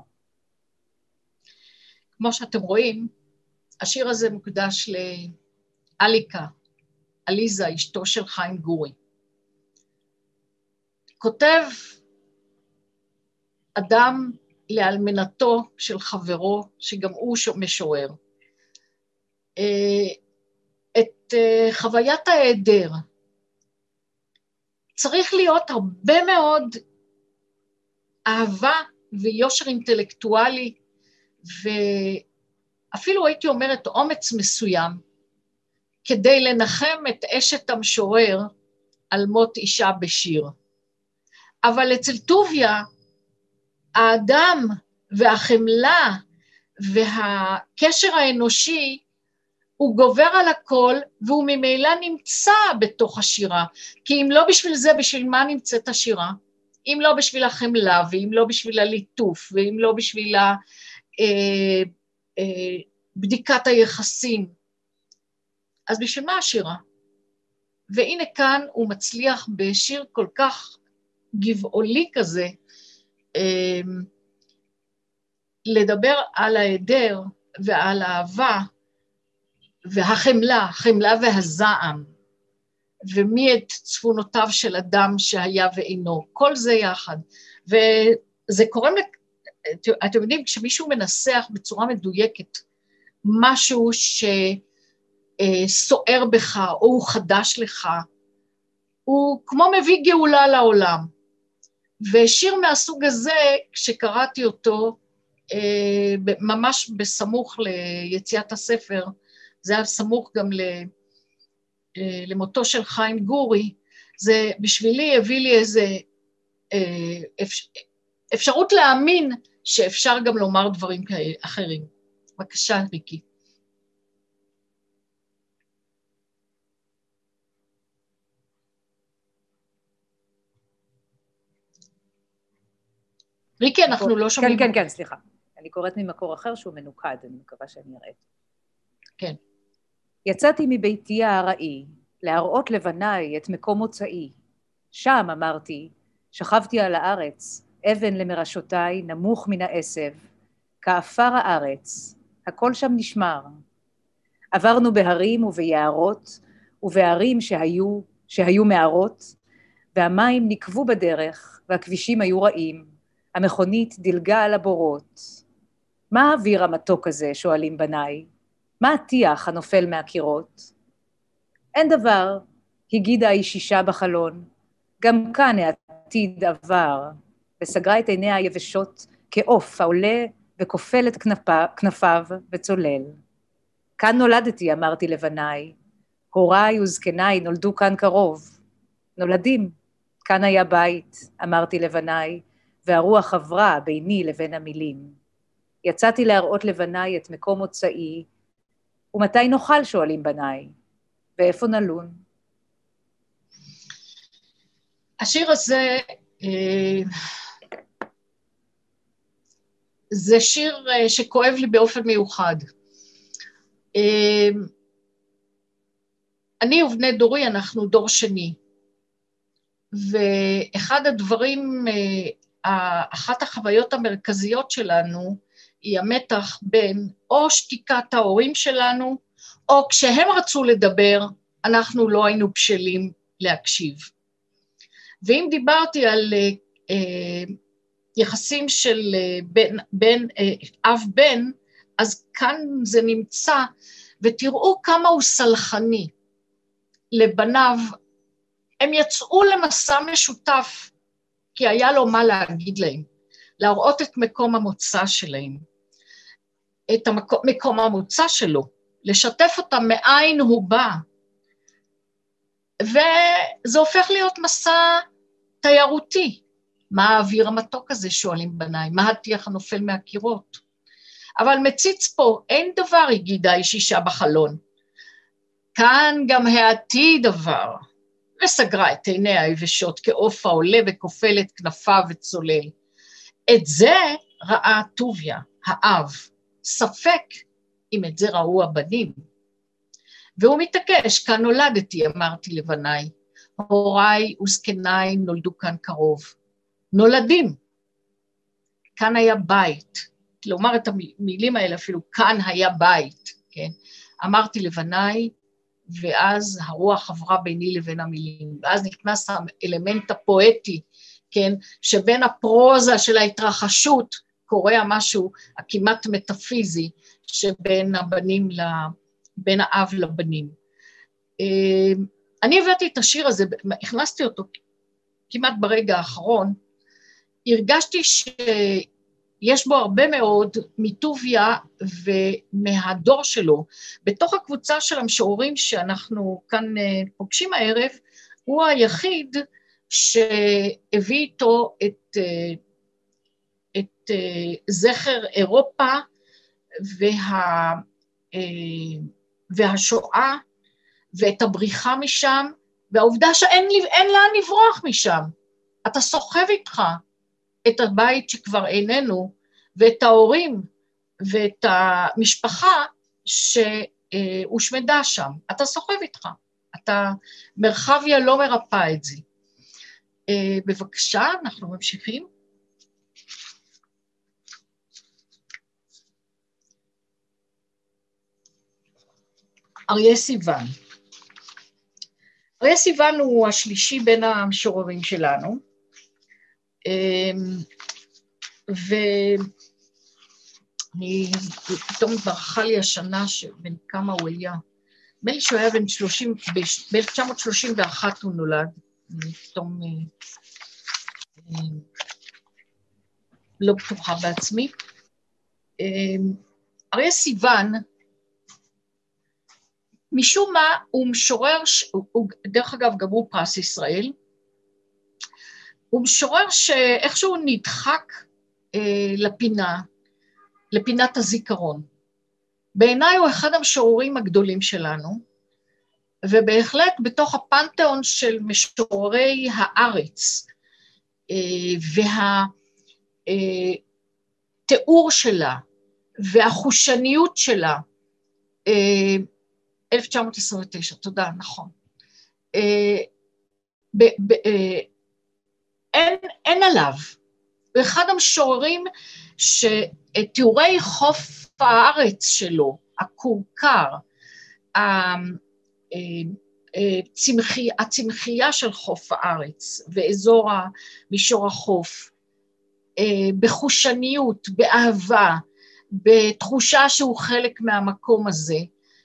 כמו שאתם רואים, השיר הזה מוקדש לאליקה, עליזה, אשתו של חיים גורי. כותב אדם לאלמנתו של חברו, שגם הוא משורר, את חוויית ההיעדר. צריך להיות הרבה מאוד אהבה ויושר אינטלקטואלי, ואפילו הייתי אומרת אומץ מסוים, כדי לנחם את אשת המשורר על מות אישה בשיר. אבל אצל טוביה, האדם והחמלה והקשר האנושי, הוא גובר על הכל, והוא ממילא נמצא בתוך השירה. כי אם לא בשביל זה, בשביל מה נמצאת השירה? אם לא בשביל החמלה, ואם לא בשביל הליטוף, ואם לא בשביל בדיקת היחסים, אז בשביל מה השירה? והנה כאן הוא מצליח בשיר כל כך גבעולי כזה, לדבר על ההיעדר ועל האהבה והחמלה, החמלה והזעם, ומי את צפונותיו של אדם שהיה ואינו, כל זה יחד. וזה קורה, אתם יודעים, כשמישהו מנסח בצורה מדויקת משהו שסוער בך או הוא חדש לך, הוא כמו מביא גאולה לעולם. ושיר מהסוג הזה, כשקראתי אותו, ממש בסמוך ליציאת הספר, זה היה סמוך גם למותו של חיים גורי, זה בשבילי הביא לי איזה אפשרות להאמין שאפשר גם לומר דברים אחרים. בבקשה, ריקי. ריקי, אנחנו לא שומעים. כן, סליחה. אני קוראת ממקור אחר שהוא מנוקד, אני מקווה שאני אראה. כן. יצאתי מביתי הארעי, להראות לבניי את מקום מוצאי. שם, אמרתי, שכבתי על הארץ, אבן למרשותיי, נמוך מן העשב, כאפר הארץ, הכל שם נשמר. עברנו בהרים וביערות, ובערים שהיו מערות, והמים נקבו בדרך, והכבישים היו רעים, המכונית דילגה על הבורות. מה האוויר המתוק הזה, שואלים בניי? מה הטיח הנופל מהקירות? אין דבר, הגידה האישישה בחלון, גם כאן העתיד עבר, וסגרה את עיניה היבשות כעוף העולה וכופל את כנפיו וצולל. כאן נולדתי, אמרתי לבניי, הוריי וזקניי נולדו כאן קרוב. נולדים, כאן היה בית, אמרתי לבניי, והרוח עברה ביני לבין המילים. יצאתי להראות לבניי את מקום מוצאי, ומתי נאכל, שואלים בניי, ואיפה נלון? השיר הזה, זה שיר שכואב לי באופן מיוחד. אני ובני דורי, אנחנו דור שני, ואחד הדברים, אחת החוויות המרכזיות שלנו, היא המתח בין או שתיקת ההורים שלנו, או כשהם רצו לדבר, אנחנו לא היינו בשלים להקשיב. ואם דיברתי על יחסים של אב בן, אז כאן זה נמצא, ותראו כמה הוא סלחני לבניו. הם יצאו למסע משותף, כי היה לו מה להגיד להם, להראות את מקום המוצא שלהם, את מקום המוצא שלו, לשתף אותם מאין הוא בא, וזה הופך להיות מסע תיירותי. מה האוויר המתוק הזה, שואלים בניי, מה הטיח הנופל מהקירות? אבל מציץ פה, אין דבר, הגידה האיש אישה בחלון. כאן גם העתיד עבר, וסגרה את עיניה היבשות כעוף העולה וכופל את כנפיו וצולל. את זה ראה טוביה, האב, ספק אם את זה ראו הבנים. והוא מתעקש, כאן נולדתי, אמרתי לבניי, הוריי וזקניי נולדו כאן קרוב. נולדים. כאן היה בית. לומר את המילים האלה אפילו, כאן היה בית, כן? אמרתי לבניי, ואז הרוח עברה ביני לבין המילים, ואז נכנס האלמנט הפואטי, כן? שבין הפרוזה של ההתרחשות, קורה משהו הכמעט מטאפיזי, שבין הבנים, בין האב לבנים. אני הבאתי את השיר הזה, הכנסתי אותו כמעט ברגע האחרון, הרגשתי שיש בו הרבה מאוד מטוביה ומהדור שלו. בתוך הקבוצה של המשוררים שאנחנו כאן פוגשים הערב, הוא היחיד שהביא איתו את זכר אירופה והשואה ואת הבריחה משם, והעובדה שאין לאן לברוח משם. אתה סוחב איתך את הבית שכבר איננו, ואת ההורים, ואת המשפחה שהושמדה שם. אתה סוחב איתך. מרחביה לא מרפא את זה. בבקשה, אנחנו ממשיכים. אריה סיוון. אריה סיוון הוא השלישי בין המשוררים שלנו, ואני פתאום ברכה לי השנה שבין כמה הוא היה. נדמה לי שהוא היה בן 30, ב-1931 הוא נולד, אני פתאום לא בטוחה בעצמי. אריה סיוון, משום מה הוא משורר, דרך אגב גם הוא פרס ישראל, הוא משורר שאיכשהו נדחק לפינת הזיכרון. בעיניי הוא אחד המשוררים הגדולים שלנו, ובהחלט בתוך הפנתיאון של משוררי הארץ, והתיאור שלה, והחושניות שלה, 1929, תודה, נכון. אין עליו. ואחד המשוררים שתיאורי חוף הארץ שלו, הכורכר, הצמחייה של חוף הארץ ואזור מישור החוף, בחושניות, באהבה, בתחושה שהוא חלק מהמקום הזה,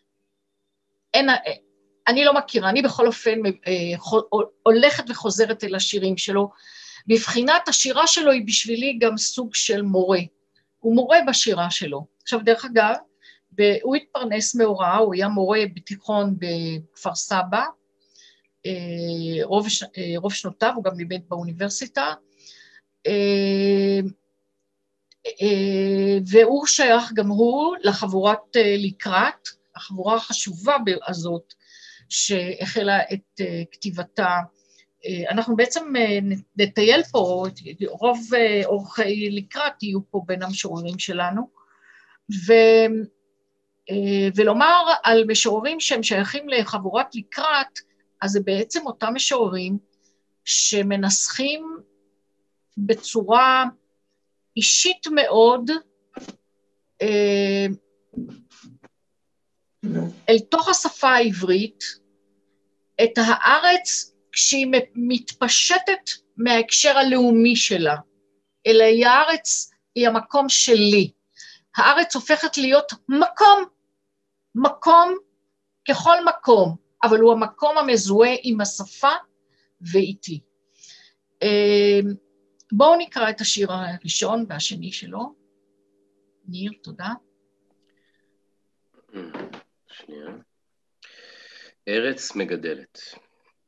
אני לא מכירה, אני בכל אופן הולכת וחוזרת אל השירים שלו, בבחינת השירה שלו היא בשבילי גם סוג של מורה, הוא מורה בשירה שלו. עכשיו דרך אגב, הוא התפרנס מהוראה, הוא היה מורה בתיכון בכפר סבא, רוב שנותיו, הוא גם לימד באוניברסיטה, והוא שייך גם הוא לחבורת לקראת, החבורה החשובה הזאת שהחלה את כתיבתה. אנחנו בעצם נטייל פה, רוב אורחי לקראת יהיו פה בין המשוררים שלנו, ולומר על משוררים שהם שייכים לחבורת לקראת, אז זה בעצם אותם משוררים שמנסחים בצורה אישית מאוד, אל תוך השפה העברית, את הארץ כשהיא מתפשטת מההקשר הלאומי שלה, אלא הארץ היא המקום שלי. הארץ הופכת להיות מקום ככל מקום, אבל הוא המקום המזוהה עם השפה ואיתי. בואו נקרא את השיר הראשון והשני שלו. ניר, תודה. שנייה. ארץ מגדלת.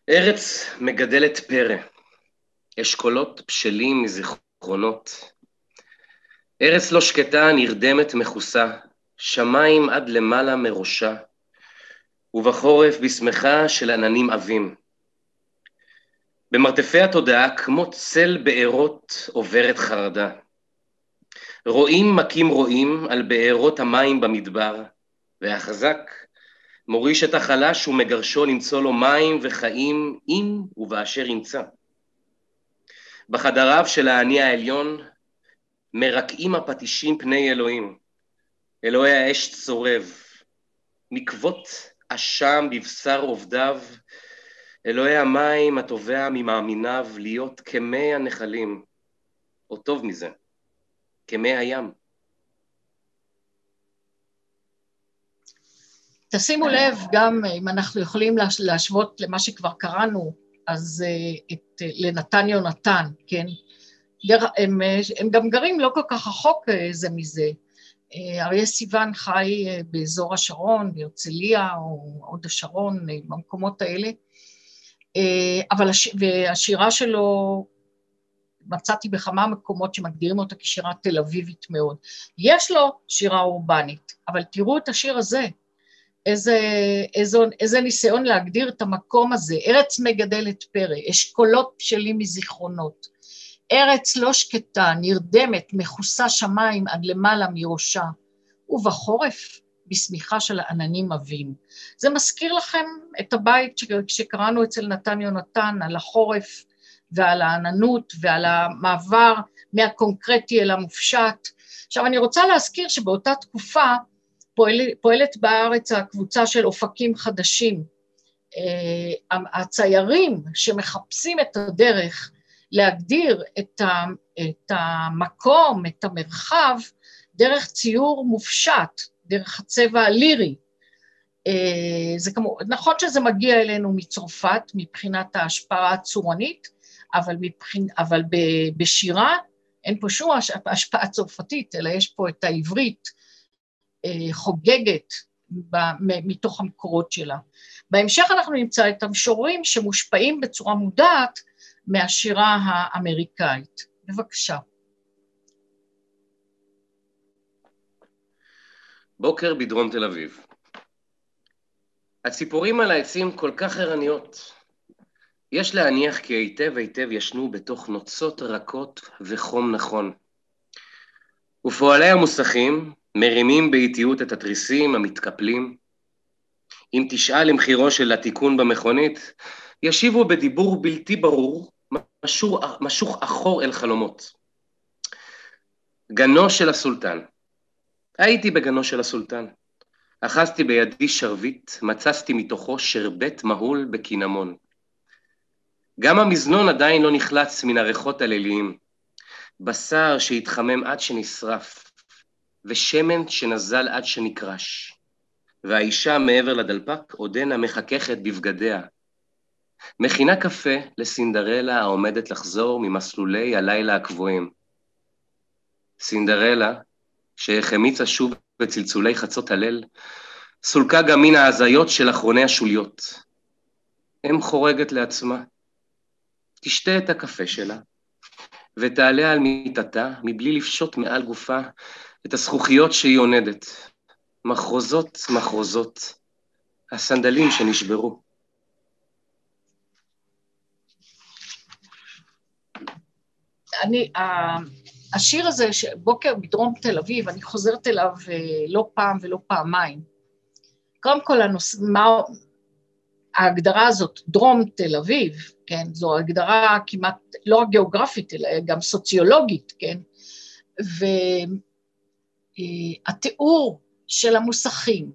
ארץ מגדלת פרא, אשכולות בשלים מזיכרונות. ארץ לא שקטה, נרדמת מחוסה, שמיים עד למעלה מראשה, ובחורף בשמחה של עננים עבים. במרתפי התודעה, כמו צל בארות עוברת חרדה. רואים מקים רואים על בארות המים במדבר, והחזק מוריש את החלש ומגרשו למצוא לו מים וחיים אם ובאשר ימצא. בחדריו של העני העליון מרקעים הפטישים פני אלוהים. אלוהי האש צורב, מקוות אשם בבשר עובדיו, אלוהי המים התובע ממאמיניו להיות כמי הנחלים, או טוב מזה, כמי הים. תשימו לב גם, אם אנחנו יכולים להשוות למה שכבר קראנו, אז לנתן יונתן, כן? הם גם גרים לא כל כך רחוק זה מזה. אריה סיוון חי באזור השרון, בהרצליה, או עוד השרון, במקומות האלה. והשירה שלו, מצאתי בכמה מקומות שמגדירים אותה כשירה תל אביבית מאוד. יש לו שירה אורבנית, אבל תראו את השיר הזה, איזה ניסיון להגדיר את המקום הזה, ארץ מגדלת פרא, אשכולות בשלים מזיכרונות, ארץ לא שקטה, נרדמת, מכוסה שמיים עד למעלה מראשה, ובחורף בשמיכה של העננים עבים. זה מזכיר לכם את הבית שקראנו אצל נתן יונתן, על החורף ועל העננות ועל המעבר מהקונקרטי אל המופשט. עכשיו אני רוצה להזכיר שבאותה תקופה פועלת בארץ הקבוצה של אופקים חדשים. הציירים שמחפשים את הדרך להגדיר את המקום, את המרחב, דרך ציור מופשט, דרך הצבע הלירי. נכון שזה מגיע אלינו מצרפת, מבחינת ההשפעה הצורנית, אבל בשירה אין פה שום השפעה צרפתית, אלא יש פה את העברית חוגגת מתוך המקורות שלה. בהמשך אנחנו נמצא את המשוררים שמושפעים בצורה מודעת מהשירה האמריקאית. בבקשה. בוקר בדרום תל אביב. הציפורים על העצים כל כך ערניות. יש להניח כי היטב היטב ישנו בתוך נוצות רכות וחום נכון. ופועלי המוסכים מרימים באיטיות את התריסים המתקפלים. אם תשאל למחירו של התיקון במכונית, ישיבו בדיבור בלתי ברור, משוך אחור אל חלומות. גנו של הסולטן. הייתי בגנו של הסולטן. אחזתי בידי שרביט, מצצתי מתוכו שרבט מהול בקינמון. גם המזנון עדיין לא נחלץ מן הריחות הליליים. בשר שהתחמם עד שנשרף, ושמן שנזל עד שנקרש. והאישה מעבר לדלפק עודנה מחככת בבגדיה. מכינה קפה לסינדרלה העומדת לחזור ממסלולי הלילה הקבועים. סינדרלה, שהחמיצה שוב בצלצולי חצות הליל, סולקה גם מן ההזיות של אחרוני השוליות. אם חורגת לעצמה, תשתה את הקפה שלה, ותעלה על מיטתה מבלי לפשוט מעל גופה את הזכוכיות שהיא עונדת. מחרוזות, מחרוזות, הסנדלים שנשברו. השיר הזה, בוקר בדרום תל אביב, אני חוזרת אליו לא פעם ולא פעמיים. קודם כל, ההגדרה הזאת, דרום תל אביב, כן, זו הגדרה כמעט לא רק גיאוגרפית, אלא גם סוציולוגית, כן, והתיאור של המוסכים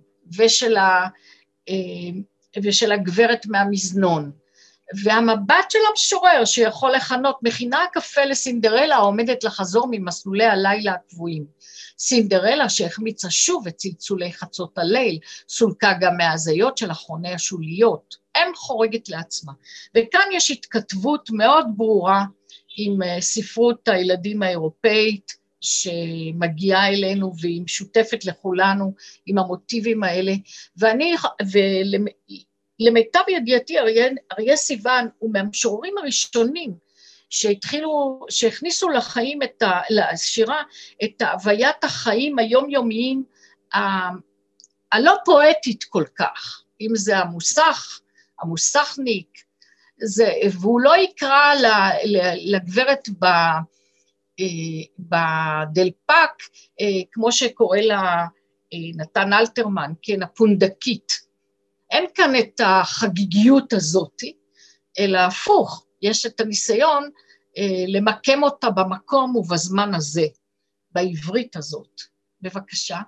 ושל הגברת מהמזנון, והמבט של המשורר שיכול לכנות מכינה קפה לסינדרלה העומדת לחזור ממסלולי הלילה הקבועים. סינדרלה שהחמיצה שוב את צלצולי חצות הליל, סולקה גם מההזיות של אחרוני השוליות, אין חורגת לעצמה. וכאן יש התכתבות מאוד ברורה עם ספרות הילדים האירופאית, שמגיעה אלינו והיא משותפת לכולנו עם המוטיבים האלה, למיטב ידיעתי, אריה סיוון הוא מהמשוררים הראשונים שהכניסו לחיים לשירה את הוויית החיים היומיומיים הלא פואטית כל כך, אם זה המוסכניק, והוא לא יקרא לגברת בדלפק, כמו שקורא לה נתן אלתרמן, כן, הפונדקית. אין כאן את החגיגיות הזאת, אלא הפוך, יש את הניסיון למקם אותה במקום ובזמן הזה, בעברית הזאת. בבקשה.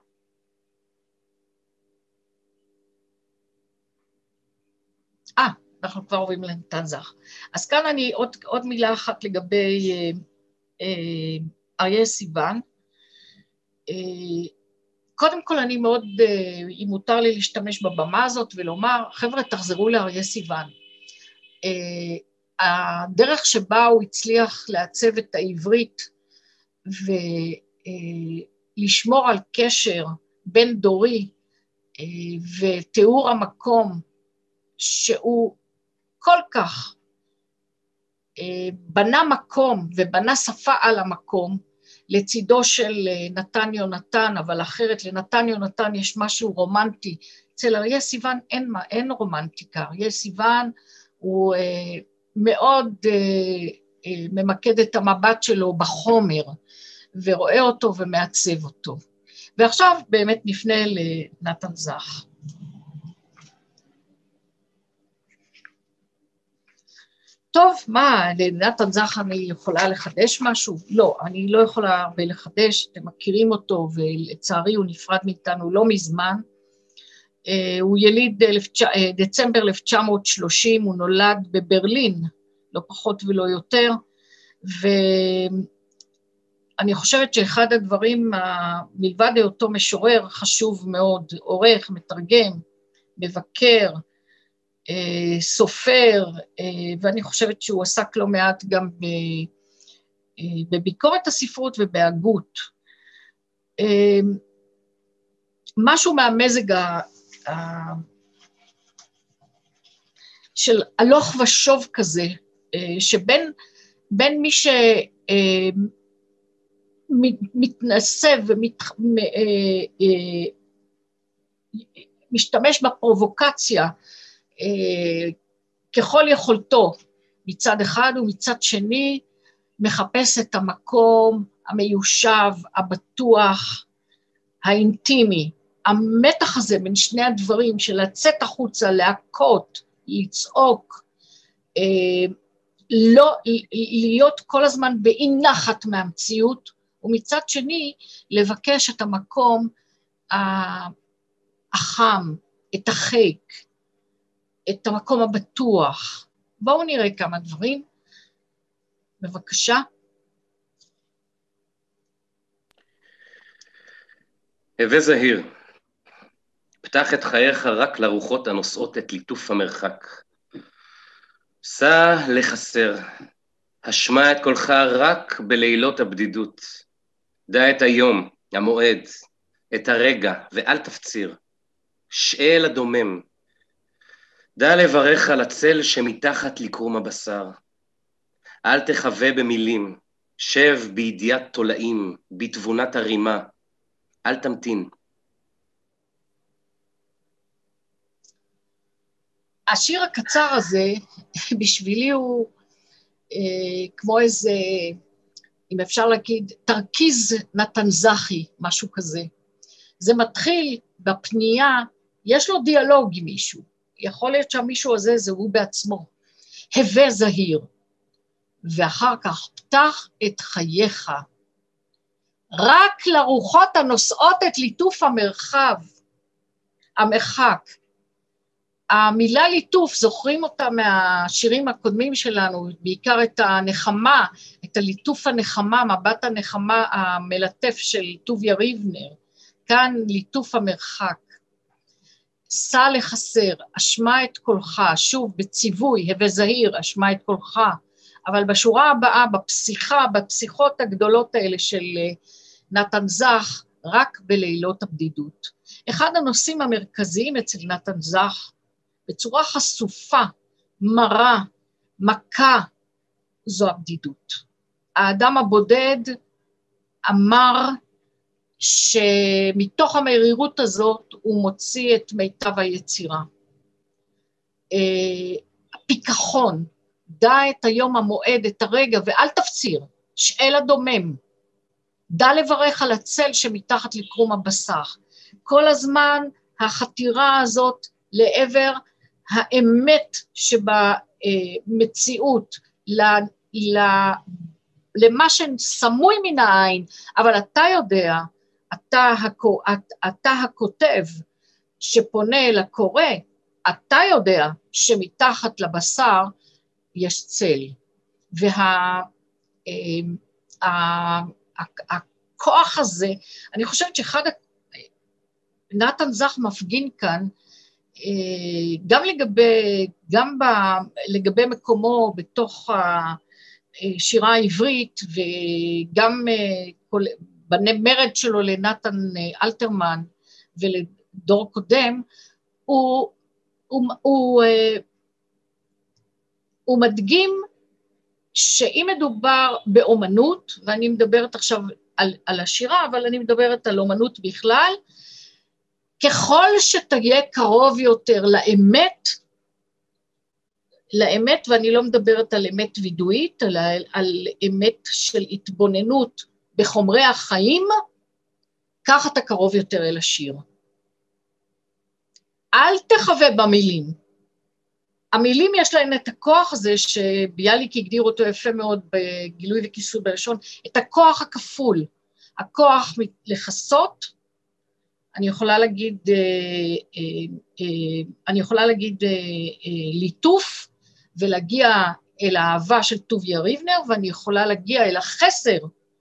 אנחנו כבר עוברים לנתן זך. אז כאן אני עוד מילה אחת לגבי אריה סיוון. קודם כל אני מאוד, אם מותר לי להשתמש בבמה הזאת ולומר, חבר'ה תחזרו לאריה סיוון. הדרך שבה הוא הצליח לעצב את העברית ולשמור על קשר בין דורי ותיאור המקום שהוא כל כך בנה מקום ובנה שפה על המקום לצידו של נתן יונתן, אבל אחרת לנתן יונתן יש משהו רומנטי. אצל אריה סיוון אין רומנטיקה, אריה סיוון הוא מאוד ממקד את המבט שלו בחומר, ורואה אותו ומעצב אותו. ועכשיו באמת נפנה לנתן זך. טוב, מה, לנתן זך אני יכולה לחדש משהו? לא, אני לא יכולה הרבה לחדש, אתם מכירים אותו, ולצערי הוא נפרד מאיתנו לא מזמן. הוא יליד דצמבר 1930, הוא נולד בברלין, לא פחות ולא יותר, ואני חושבת שאחד הדברים, מלבד היותו משורר, חשוב מאוד, עורך, מתרגם, מבקר, סופר, ואני חושבת שהוא עסק לא מעט גם בביקורת הספרות ובהגות. משהו מהמזג של הלוך ושוב כזה, שבין מי שמתנסה ומשתמש בפרובוקציה ככל יכולתו מצד אחד, ומצד שני מחפש את המקום המיושב, הבטוח, האינטימי. המתח הזה בין שני הדברים של לצאת החוצה, להכות, לצעוק, לא להיות כל הזמן באי נחת מהמציאות, ומצד שני לבקש את המקום החם, את החיק, את המקום הבטוח. בואו נראה כמה דברים. בבקשה. הווה זהיר, פתח את חייך רק לרוחות הנושאות את ליטוף המרחק. סע לחסר, השמע את קולך רק בלילות הבדידות. דע את היום, המועד, את הרגע, ואל תפציר. שאל הדומם. דע לברך על הצל שמתחת לקרום הבשר. אל תחווה במילים, שב בידיעת תולעים, בתבונת הרימה. אל תמתין. השיר הקצר הזה, בשבילי הוא כמו איזה, אם אפשר להגיד, תרכיז נתן זכי, משהו כזה. זה מתחיל בפנייה, יש לו דיאלוג עם מישהו, יכול להיות שהמישהו הזה זה הוא בעצמו, הווה זהיר, ואחר כך פתח את חייך, רק לרוחות הנושאות את ליטוף המרחק. המילה ליטוף, זוכרים אותה מהשירים הקודמים שלנו, בעיקר את הנחמה, את הליטוף הנחמה, מבט הנחמה המלטף של טוביה ריבנר, כאן ליטוף המרחק. סע לחסר, אשמע את קולך, שוב בציווי, הווה זהיר, אשמע את קולך, אבל בשורה הבאה, בפסיכות הגדולות האלה של נתן זך, רק בלילות הבדידות. אחד הנושאים המרכזיים אצל נתן זך, בצורה חשופה, מרה, מכה, זו הבדידות. האדם הבודד אמר שמתוך המרירות הזאת הוא מוציא את מיטב היצירה. הפיקחון, דע את היום המועד, את הרגע, ואל תפציר, שאל הדומם. דע לברך על הצל שמתחת לקרום הבשר. כל הזמן החתירה הזאת לעבר האמת שבמציאות, למה שסמוי מן העין, אבל אתה יודע, אתה הכותב שפונה אל הקורא, אתה יודע שמתחת לבשר יש צל, והכוח הזה, אני חושבת נתן זך מפגין כאן, גם לגבי מקומו בתוך השירה העברית, וגם במרד שלו לנתן אלתרמן ולדור קודם, הוא מדגים שאם מדובר באומנות, ואני מדברת עכשיו על השירה, אבל אני מדברת על אומנות בכלל, ככל שתהיה קרוב יותר לאמת, ואני לא מדברת על אמת וידואית, אלא על אמת של התבוננות בחומרי החיים, כך אתה קרוב יותר אל השיר. אל תחווה במילים. המילים יש להן את הכוח הזה, שביאליק הגדיר אותו יפה מאוד בגילוי וכיסוי בלשון, את הכוח הכפול, הכוח לחסות, אני יכולה להגיד ליטוף, ולהגיע אל האהבה של טוביה ריבנר, ואני יכולה להגיע אל החסר,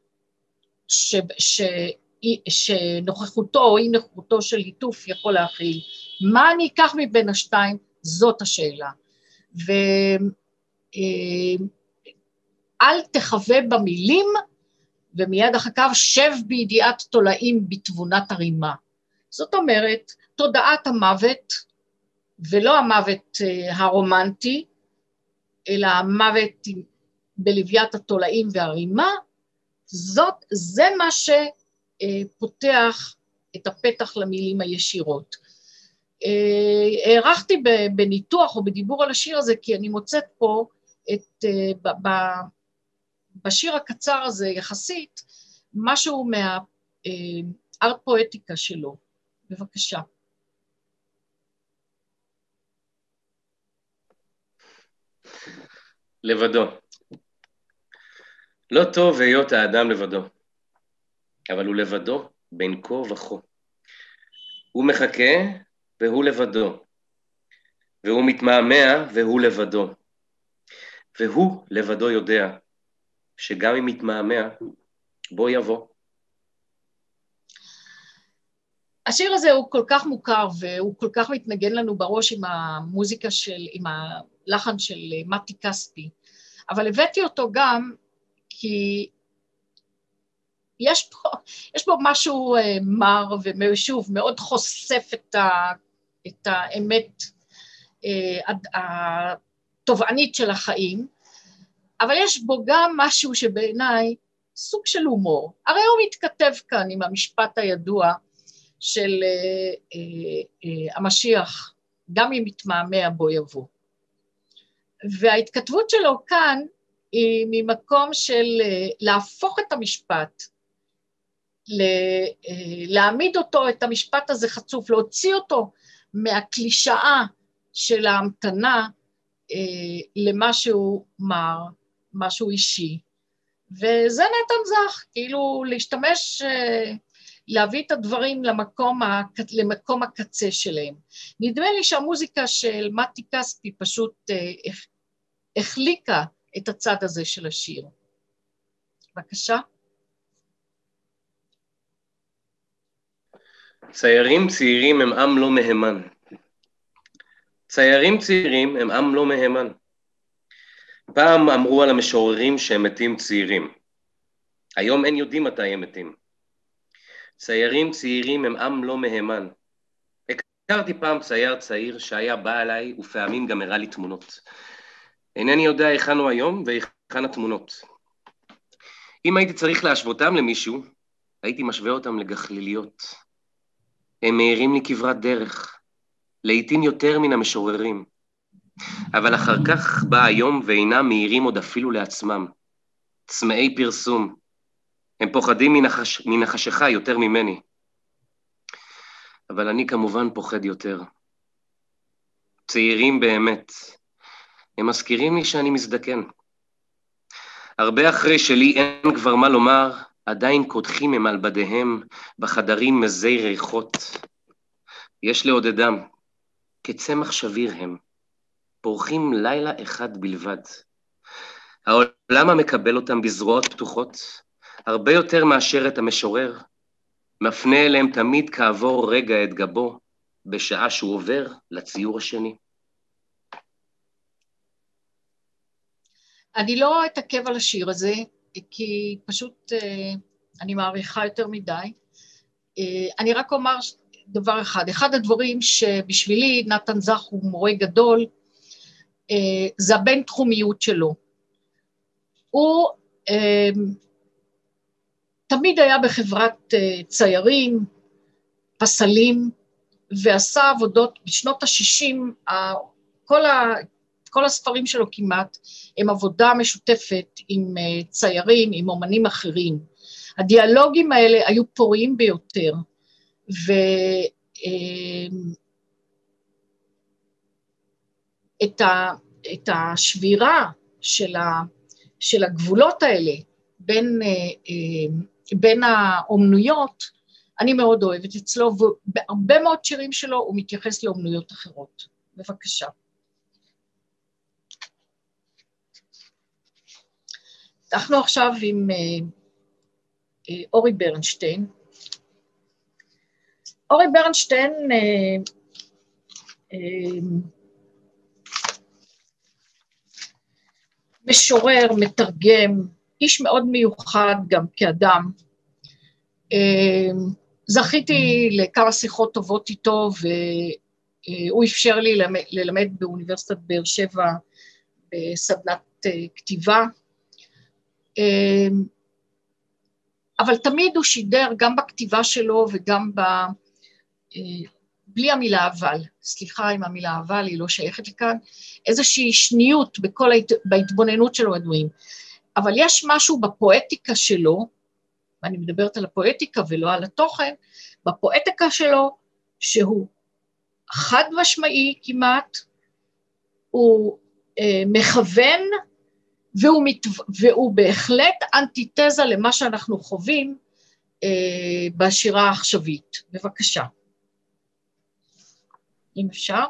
שנוכחותו או אי נוכחותו של ליטוף יכול להכיל. מה אני אקח מבין השתיים? זאת השאלה. ואל תחווה במילים, ומיד אחר כך שב בידיעת תולעים בתבונת הרימה. זאת אומרת, תודעת המוות, ולא המוות הרומנטי, אלא המוות בלוויית התולעים והרימה, זה מה שפותח את הפתח למילים הישירות. הערכתי בניתוח או בדיבור על השיר הזה, כי אני מוצאת פה בשיר הקצר הזה יחסית, משהו מהארט פואטיקה שלו. בבקשה. לבדו. לא טוב היות האדם לבדו, אבל הוא לבדו בין כה וכה. הוא מחכה והוא לבדו, והוא מתמהמה והוא לבדו, והוא לבדו יודע שגם אם מתמהמה, בוא יבוא. השיר הזה הוא כל כך מוכר, והוא כל כך מתנגן לנו בראש עם המוזיקה עם הלחן של מתי כספי, אבל הבאתי אותו גם כי יש פה משהו מר ושוב מאוד חושף את האמת התובענית של החיים, אבל יש בו גם משהו שבעיניי סוג של הומור. הרי הוא מתכתב כאן עם המשפט הידוע של המשיח, גם אם מתמהמה בו יבוא. וההתכתבות שלו כאן היא ממקום של להפוך את המשפט, להעמיד אותו, את המשפט הזה חצוף, להוציא אותו מהקלישאה של ההמתנה למשהו מר, משהו אישי. וזה נתן זך, כאילו להשתמש, להביא את הדברים למקום הקצה שלהם. נדמה לי שהמוזיקה של מתי כספי פשוט החליקה את הצד הזה של השיר. בבקשה. ציירים צעירים הם עם לא מהימן. ציירים צעירים הם עם לא מהימן. פעם אמרו על המשוררים שהם מתים צעירים. היום אין יודעים מתי הם מתים. ציירים צעירים הם עם לא מהימן. הכרתי פעם צייר צעיר שהיה בא אליי ופעמים גם הראה לי תמונות. אינני יודע היכן הוא היום והיכן התמונות. אם הייתי צריך להשוותם למישהו, הייתי משווה אותם לגחליליות. הם מאירים לי כברת דרך, לעתים יותר מן המשוררים. אבל אחר כך בא היום ואינם מאירים עוד אפילו לעצמם. צמאי פרסום. הם פוחדים מן החשיכה יותר ממני. אבל אני כמובן פוחד יותר. צעירים באמת. הם מזכירים לי שאני מזדקן. הרבה אחרי שלי אין כבר מה לומר, עדיין קודחים הם על בדיהם בחדרים מזי ריחות. יש לעודדם, כצמח שביר הם, פורחים לילה אחד בלבד. העולם המקבל אותם בזרועות פתוחות, הרבה יותר מאשר את המשורר, מפנה אליהם תמיד כעבור רגע את גבו, בשעה שהוא עובר לציור השני. אני לא אתעכב על השיר הזה, כי פשוט אני מעריכה יותר מדי. אני רק אומר דבר אחד. אחד הדברים שבשבילי נתן זך הוא מורה גדול, זה הבינתחומיות שלו. הוא תמיד היה בחברת ציירים, פסלים, ועשה עבודות בשנות ה-60, כל הספרים שלו כמעט, הם עבודה משותפת עם ציירים, עם אומנים אחרים. הדיאלוגים האלה היו פוריים ביותר, את השבירה של הגבולות האלה בין האומנויות, אני מאוד אוהבת אצלו, ובהרבה מאוד שירים שלו הוא מתייחס לאומנויות אחרות. בבקשה. אנחנו עכשיו עם אורי ברנשטיין. אורי ברנשטיין משורר, מתרגם, איש מאוד מיוחד גם כאדם. זכיתי לכמה שיחות טובות איתו, והוא אפשר לי ללמד באוניברסיטת באר שבע בסדנת כתיבה. אבל תמיד הוא שידר גם בכתיבה שלו וגם בלי המילה אבל, סליחה אם המילה אבל היא לא שייכת לכאן, איזושהי שניות בהתבוננות שלו הדברים. אבל יש משהו בפואטיקה שלו, ואני מדברת על הפואטיקה ולא על התוכן, בפואטיקה שלו שהוא חד משמעי כמעט, הוא מכוון, והוא בהחלט אנטיתזה למה שאנחנו חווים בשירה העכשווית. בבקשה. אם אפשר.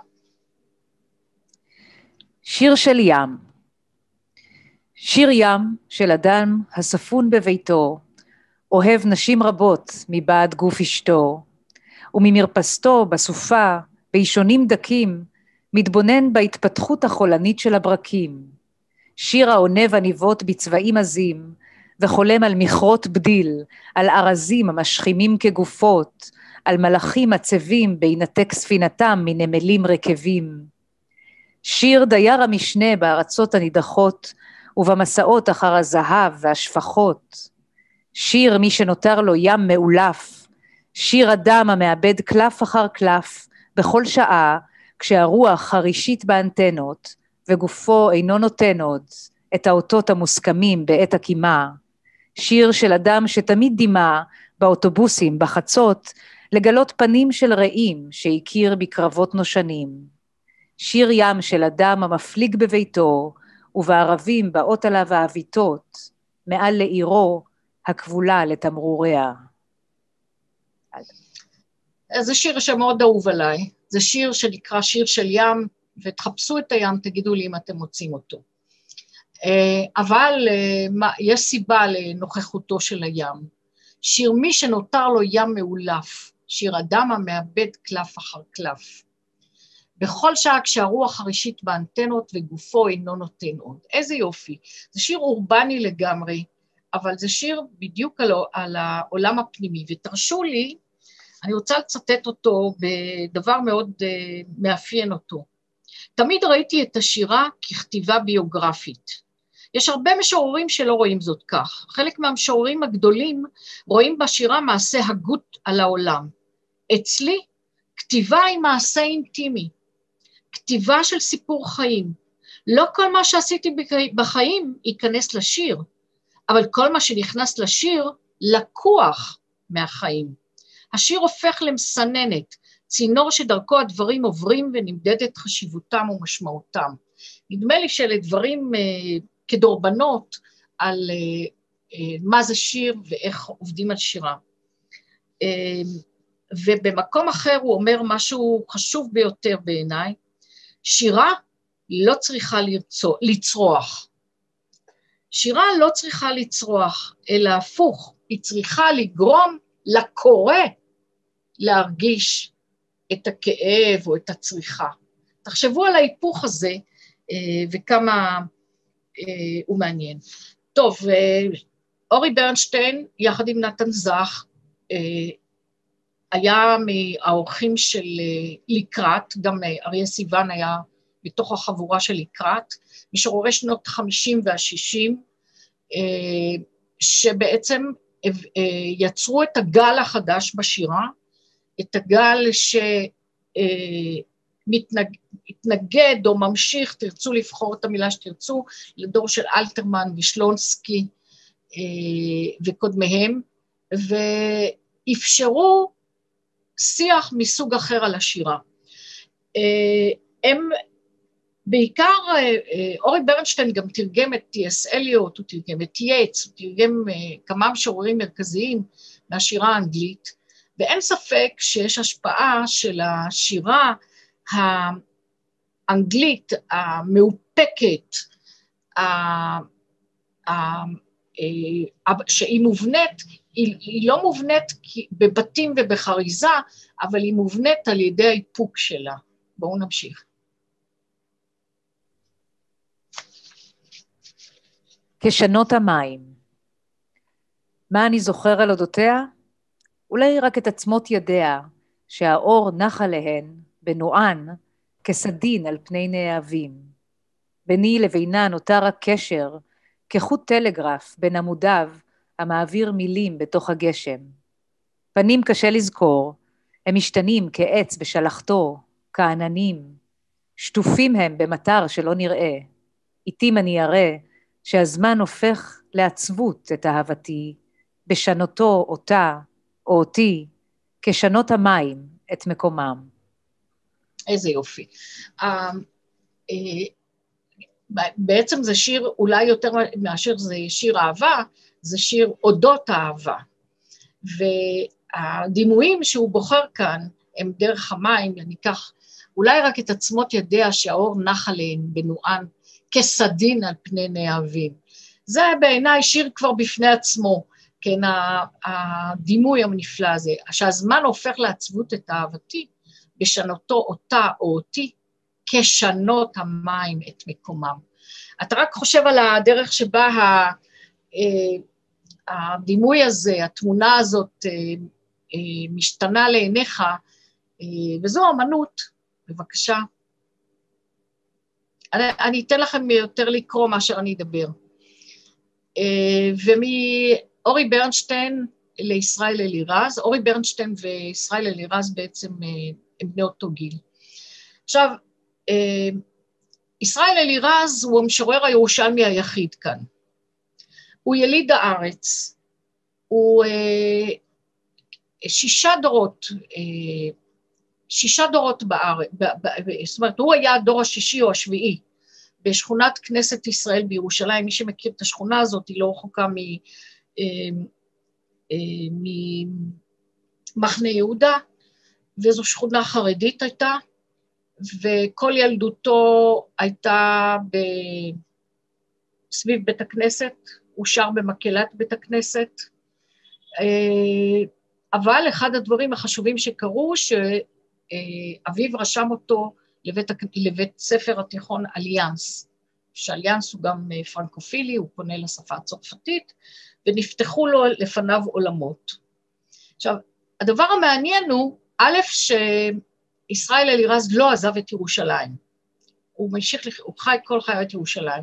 שיר של ים. שיר ים של אדם הספון בביתו, אוהב נשים רבות מבעד גוף אשתו, וממרפסתו בסופה, בישונים דקים, מתבונן בהתפתחות החולנית של הברקים. שיר העונב הניבות בצבעים עזים, וחולם על מכרות בדיל, על ארזים המשכימים כגופות, על מלאכים עצבים בהינתק ספינתם מנמלים רקבים. שיר דייר המשנה בארצות הנידחות, ובמסעות אחר הזהב והשפחות. שיר מי שנותר לו ים מאולף, שיר אדם המאבד קלף אחר קלף, בכל שעה, כשהרוח חרישית באנטנות, וגופו אינו נותן עוד את האותות המוסכמים בעת הקימה. שיר של אדם שתמיד דימה באוטובוסים, בחצות, לגלות פנים של רעים שהכיר בקרבות נושנים. שיר ים של אדם המפליג בביתו, ובערבים באות עליו האביתות, מעל לעירו הכבולה לתמרוריה. זה שיר שמאוד אהוב עליי, זה שיר שנקרא שיר של ים, ותחפשו את הים, תגידו לי אם אתם מוצאים אותו. אבל יש סיבה לנוכחותו של הים. שיר מי שנותר לו ים מאולף, שיר אדם המאבד קלף אחר קלף. בכל שעה כשהרוח חרישית באנטנות וגופו אינו נותן עוד. איזה יופי. זה שיר אורבני לגמרי, אבל זה שיר בדיוק על העולם הפנימי. ותרשו לי אני רוצה לצטט אותו בדבר מאוד מאפיין אותו. תמיד ראיתי את השירה ככתיבה ביוגרפית. יש הרבה משוררים שלא רואים זאת כך. חלק מהמשוררים הגדולים רואים בשירה מעשה הגות על העולם. אצלי, כתיבה היא מעשה אינטימי, כתיבה של סיפור חיים. לא כל מה שעשיתי בחיים ייכנס לשיר, אבל כל מה שנכנס לשיר לקוח מהחיים. השיר הופך למסננת, צינור שדרכו הדברים עוברים ונמדדת חשיבותם ומשמעותם. נדמה לי שאלה דברים כדורבנות על מה זה שיר ואיך עובדים על שירה. ובמקום אחר הוא אומר משהו חשוב ביותר בעיניי, שירה לא צריכה לצרוח. שירה לא צריכה לצרוח, אלא הפוך, היא צריכה לגרום לקורא להרגיש את הכאב או את הצריכה. תחשבו על ההיפוך הזה וכמה הוא מעניין. טוב, אורי ברנשטיין יחד עם נתן זך היה מהאורחים של לקראת, גם אריה סיוון היה בתוך החבורה של לקראת, משוררי שנות 50 וה-60, שבעצם יצרו את הגל החדש בשירה, את הגל שמתנגד או ממשיך, תרצו לבחור את המילה שתרצו, לדור של אלתרמן ושלונסקי וקודמיהם, ואפשרו שיח מסוג אחר על השירה. הם בעיקר, אורי ברנשטיין גם תרגם את טי.אס. אליוט, הוא תרגם את יץ, הוא תרגם כמה משוררים מרכזיים מהשירה האנגלית, ואין ספק שיש השפעה של השירה האנגלית המאופקת, שהיא מובנית, היא לא מובנית בבתים ובחריזה, אבל היא מובנית על ידי האיפוק שלה. בואו נמשיך. כשנות המים. מה אני זוכר על אודותיה? אולי רק את עצמות ידיה, שהאור נח עליהן, בנוען, כסדין על פני נאהבים. ביני לבינה נותר הקשר, כחוט טלגרף בין עמודיו, המעביר מילים בתוך הגשם. פנים קשה לזכור, הם משתנים כעץ בשלחתו, כעננים. שטופים הם במטר שלא נראה. איתים אני אראה, שהזמן הופך לעצבות את אהבתי, בשנותו אותה או אותי, כשנות המים את מקומם. איזה יופי. בעצם זה שיר, אולי יותר מאשר זה שיר אהבה, זה שיר אודות אהבה. והדימויים שהוא בוחר כאן, הם דרך המים, ניקח אולי רק את עצמות ידיה שהאור נח עליהן בנוען, כסדין על פני נאהבים. זה בעיניי שיר כבר בפני עצמו, כן, הדימוי הנפלא הזה, שהזמן הופך לעצבות את אהבתי, בשנותו אותה או אותי, כשנות המים את מקומם. אתה רק חושב על הדרך שבה הדימוי הזה, התמונה הזאת משתנה לעיניך, וזו אמנות, בבקשה. אני אתן לכם יותר לקרוא מאשר אני אדבר. ומאורי ברנשטיין לישראל אלירז, אורי ברנשטיין וישראל אלירז בעצם הם בני אותו גיל. עכשיו, ישראל אלירז הוא המשורר הירושלמי היחיד כאן. הוא יליד הארץ, הוא 6 דורות בארץ, זאת אומרת, הוא היה הדור השישי או השביעי, בשכונת כנסת ישראל בירושלים. מי שמכיר את השכונה הזאת, היא לא רחוקה ממחנה יהודה, וזו שכונה חרדית הייתה, וכל ילדותו הייתה סביב בית הכנסת, הוא שר במקהלת בית הכנסת, אבל אחד הדברים החשובים שקרו, שאביו רשם אותו לבית ספר התיכון אליאנס, שאליאנס הוא גם פרנקופילי, הוא פונה לשפה הצרפתית, ונפתחו לו לפניו עולמות. עכשיו, הדבר המעניין הוא, א', שישראל אלירז לא עזב את ירושלים, הוא חי כל חייו את ירושלים.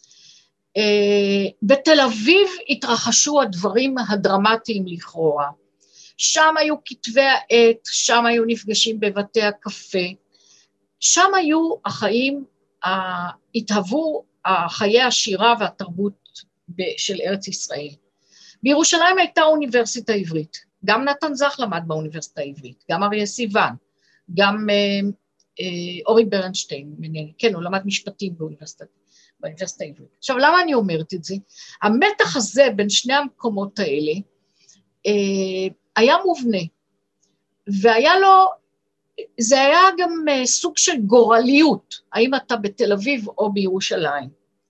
בתל אביב התרחשו הדברים הדרמטיים לכאורה, שם היו כתבי העת, שם היו נפגשים בבתי הקפה, שם היו החיים, התהוו חיי השירה והתרבות של ארץ ישראל. בירושלים הייתה אוניברסיטה עברית, גם נתן זך למד באוניברסיטה העברית, גם אריה סיוון, גם אורי ברנשטיין, כן, הוא למד משפטים באוניברסיטה העברית. עכשיו, למה אני אומרת את זה? המתח הזה בין שני המקומות האלה, היה מובנה, והיה לו, זה היה גם סוג של גורליות, האם אתה בתל אביב או בירושלים.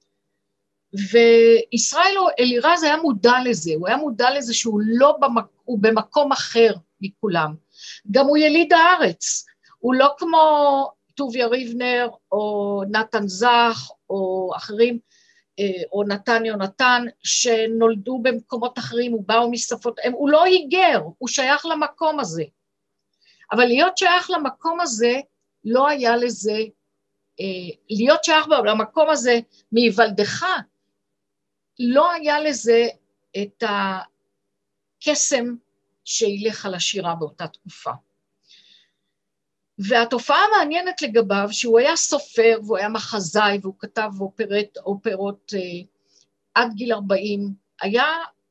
וישראל אלירז היה מודע לזה, הוא היה מודע לזה שהוא הוא במקום אחר מכולם. גם הוא יליד הארץ, הוא לא כמו טוביה ריבנר או נתן זך או אחרים, או נתן יונתן, שנולדו במקומות אחרים, הוא באו משפות, הוא לא היגר, הוא שייך למקום הזה. אבל להיות שייך למקום הזה, לא היה לזה, להיות שייך למקום הזה מהיוולדך, לא היה לזה את הקסם שילך על השירה באותה תקופה. והתופעה המעניינת לגביו, שהוא היה סופר, והוא היה מחזאי, והוא כתב אופרות עד גיל 40, היה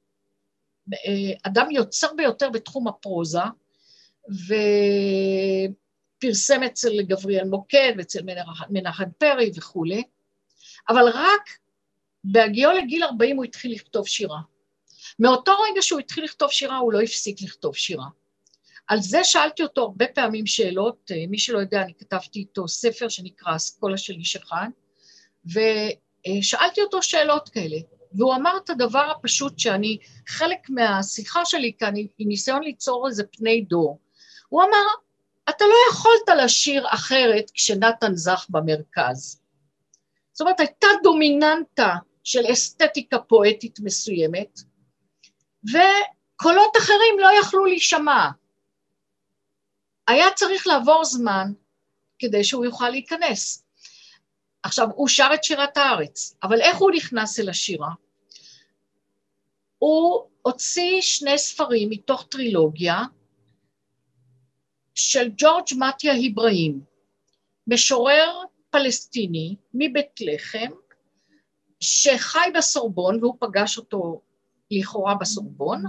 אדם יוצר ביותר בתחום הפרוזה, ופרסם אצל גבריאל מוקד, ואצל מנחם פרי וכו', אבל רק בהגיעו לגיל 40 הוא התחיל לכתוב שירה. מאותו רגע שהוא התחיל לכתוב שירה, הוא לא הפסיק לכתוב שירה. על זה שאלתי אותו הרבה פעמים שאלות, מי שלא יודע, אני כתבתי איתו ספר שנקרא אסכולה של איש אחד, ושאלתי אותו שאלות כאלה, והוא אמר את הדבר הפשוט שאני, חלק מהשיחה שלי כאן, היא ניסיון ליצור איזה פני דור. הוא אמר, אתה לא יכולת לשיר אחרת כשנתן זך במרכז. זאת אומרת, הייתה דומיננטה של אסתטיקה פואטית מסוימת, וקולות אחרים לא יכלו להישמע. היה צריך לעבור זמן כדי שהוא יוכל להיכנס. עכשיו, הוא שר את שירת הארץ, אבל איך הוא נכנס אל השירה? הוא הוציא 2 ספרים מתוך טרילוגיה של ג'ורג' מתיה איברהים, משורר פלסטיני מבית לחם, שחי בסורבון, והוא פגש אותו לכאורה בסורבון,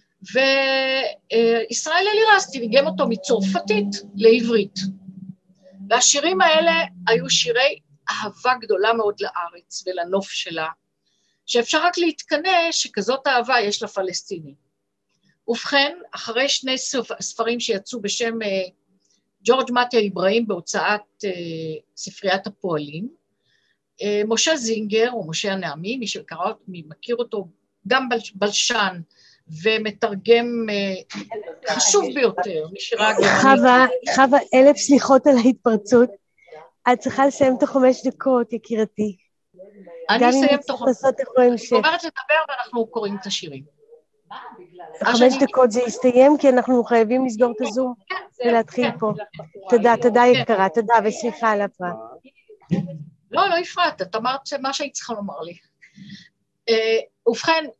וישראל אלירז תרגם אותו מצרפתית לעברית. והשירים האלה היו שירי אהבה גדולה מאוד לארץ ולנוף שלה, שאפשר רק להתקנא שכזאת אהבה יש לפלסטיני. ובכן, אחרי 2 ספרים שיצאו בשם ג'ורג' מתיה איברהים בהוצאת ספריית הפועלים, משה זינגר, או משה הנעמי, מי שקרא, מי מכיר אותו, גם בלשן ומתרגם חשוב ביותר, משירה הגרמנית. חווה, 1000 סליחות על ההתפרצות. את צריכה לסיים תוך 5 דקות, יקירתי. אני אסיים תוך 5 דקות. אני אומרת לדבר ואנחנו קוראים את השירים. 5 דקות זה יסתיים, כי אנחנו חייבים לסגור את הזום ולהתחיל פה. תודה יקרה, תודה וסליחה על הפרעה. לא הפרעת, את אמרת מה שהיית צריכה לומר לי. ובכן,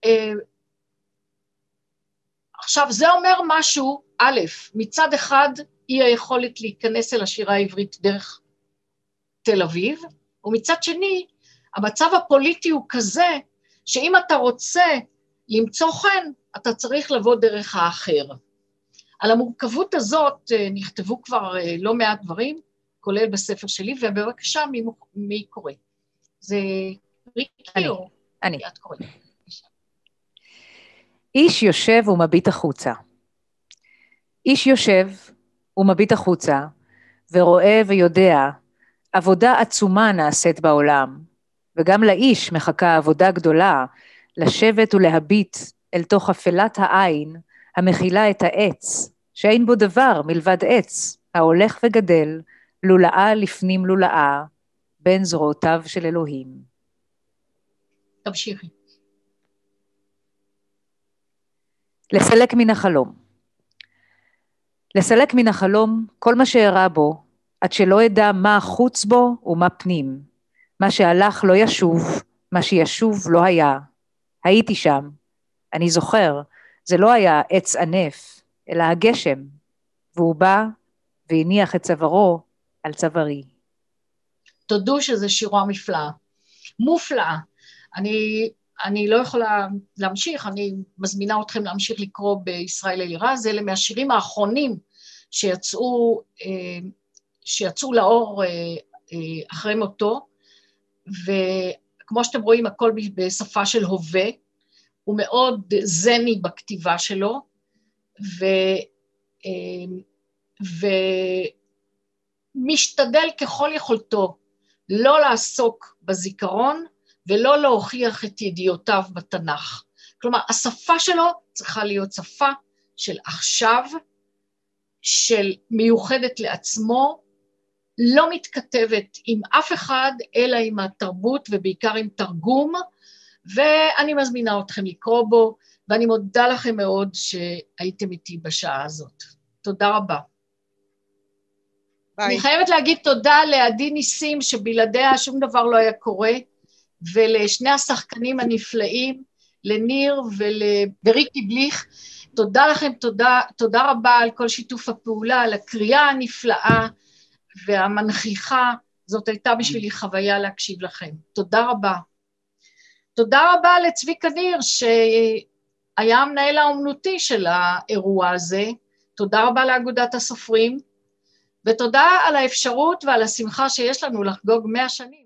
עכשיו זה אומר משהו, א', מצד אחד היא היכולת להיכנס אל השירה העברית דרך תל אביב, ומצד שני, המצב הפוליטי הוא כזה, שאם אתה רוצה למצוא חן, אתה צריך לבוא דרך האחר. על המורכבות הזאת נכתבו כבר לא מעט דברים, כולל בספר שלי, ובבקשה מי קורא? זה ריקי או? אני. את קוראת. איש יושב ומביט החוצה. איש יושב ומביט החוצה, ורואה ויודע, עבודה עצומה נעשית בעולם, וגם לאיש מחכה עבודה גדולה, לשבת ולהביט אל תוך אפלת העין, המכילה את העץ, שאין בו דבר מלבד עץ, ההולך וגדל, לולאה לפנים לולאה, בין זרועותיו של אלוהים. תמשיכי. לסלק מן החלום. לסלק מן החלום כל מה שאירע בו, עד שלא ידע מה חוץ בו ומה פנים. מה שהלך לא ישוב, מה שישוב לא היה. הייתי שם, אני זוכר, זה לא היה עץ ענף, אלא הגשם, והוא בא והניח את צווארו על צווארי. תודו שזה שירה מופלאה. מופלאה. אני לא יכולה להמשיך, אני מזמינה אתכם להמשיך לקרוא בישראל אלירז, אלה מהשירים האחרונים שיצאו לאור אחרי מותו, וכמו שאתם רואים הכל בשפה של הווה, הוא מאוד זני בכתיבה שלו, ומשתדל ככל יכולתו לא לעסוק בזיכרון, ולא להוכיח את ידיעותיו בתנ"ך. כלומר, השפה שלו צריכה להיות שפה של עכשיו, של מיוחדת לעצמו, לא מתכתבת עם אף אחד, אלא עם התרבות ובעיקר עם תרגום, ואני מזמינה אתכם לקרוא בו, ואני מודה לכם מאוד שהייתם איתי בשעה הזאת. תודה רבה. ביי. אני חייבת להגיד תודה לעדי ניסים, שבלעדיה שום דבר לא היה קורה, ולשני השחקנים הנפלאים, לניר ולבריקי בליך, תודה לכם, תודה רבה על כל שיתוף הפעולה, על הקריאה הנפלאה והמנכיחה, זאת הייתה בשבילי חוויה להקשיב לכם. תודה רבה. תודה רבה לצביקה ניר, שהיה המנהל האומנותי של האירוע הזה, תודה רבה לאגודת הסופרים, ותודה על האפשרות ועל השמחה שיש לנו לחגוג 100 שנים.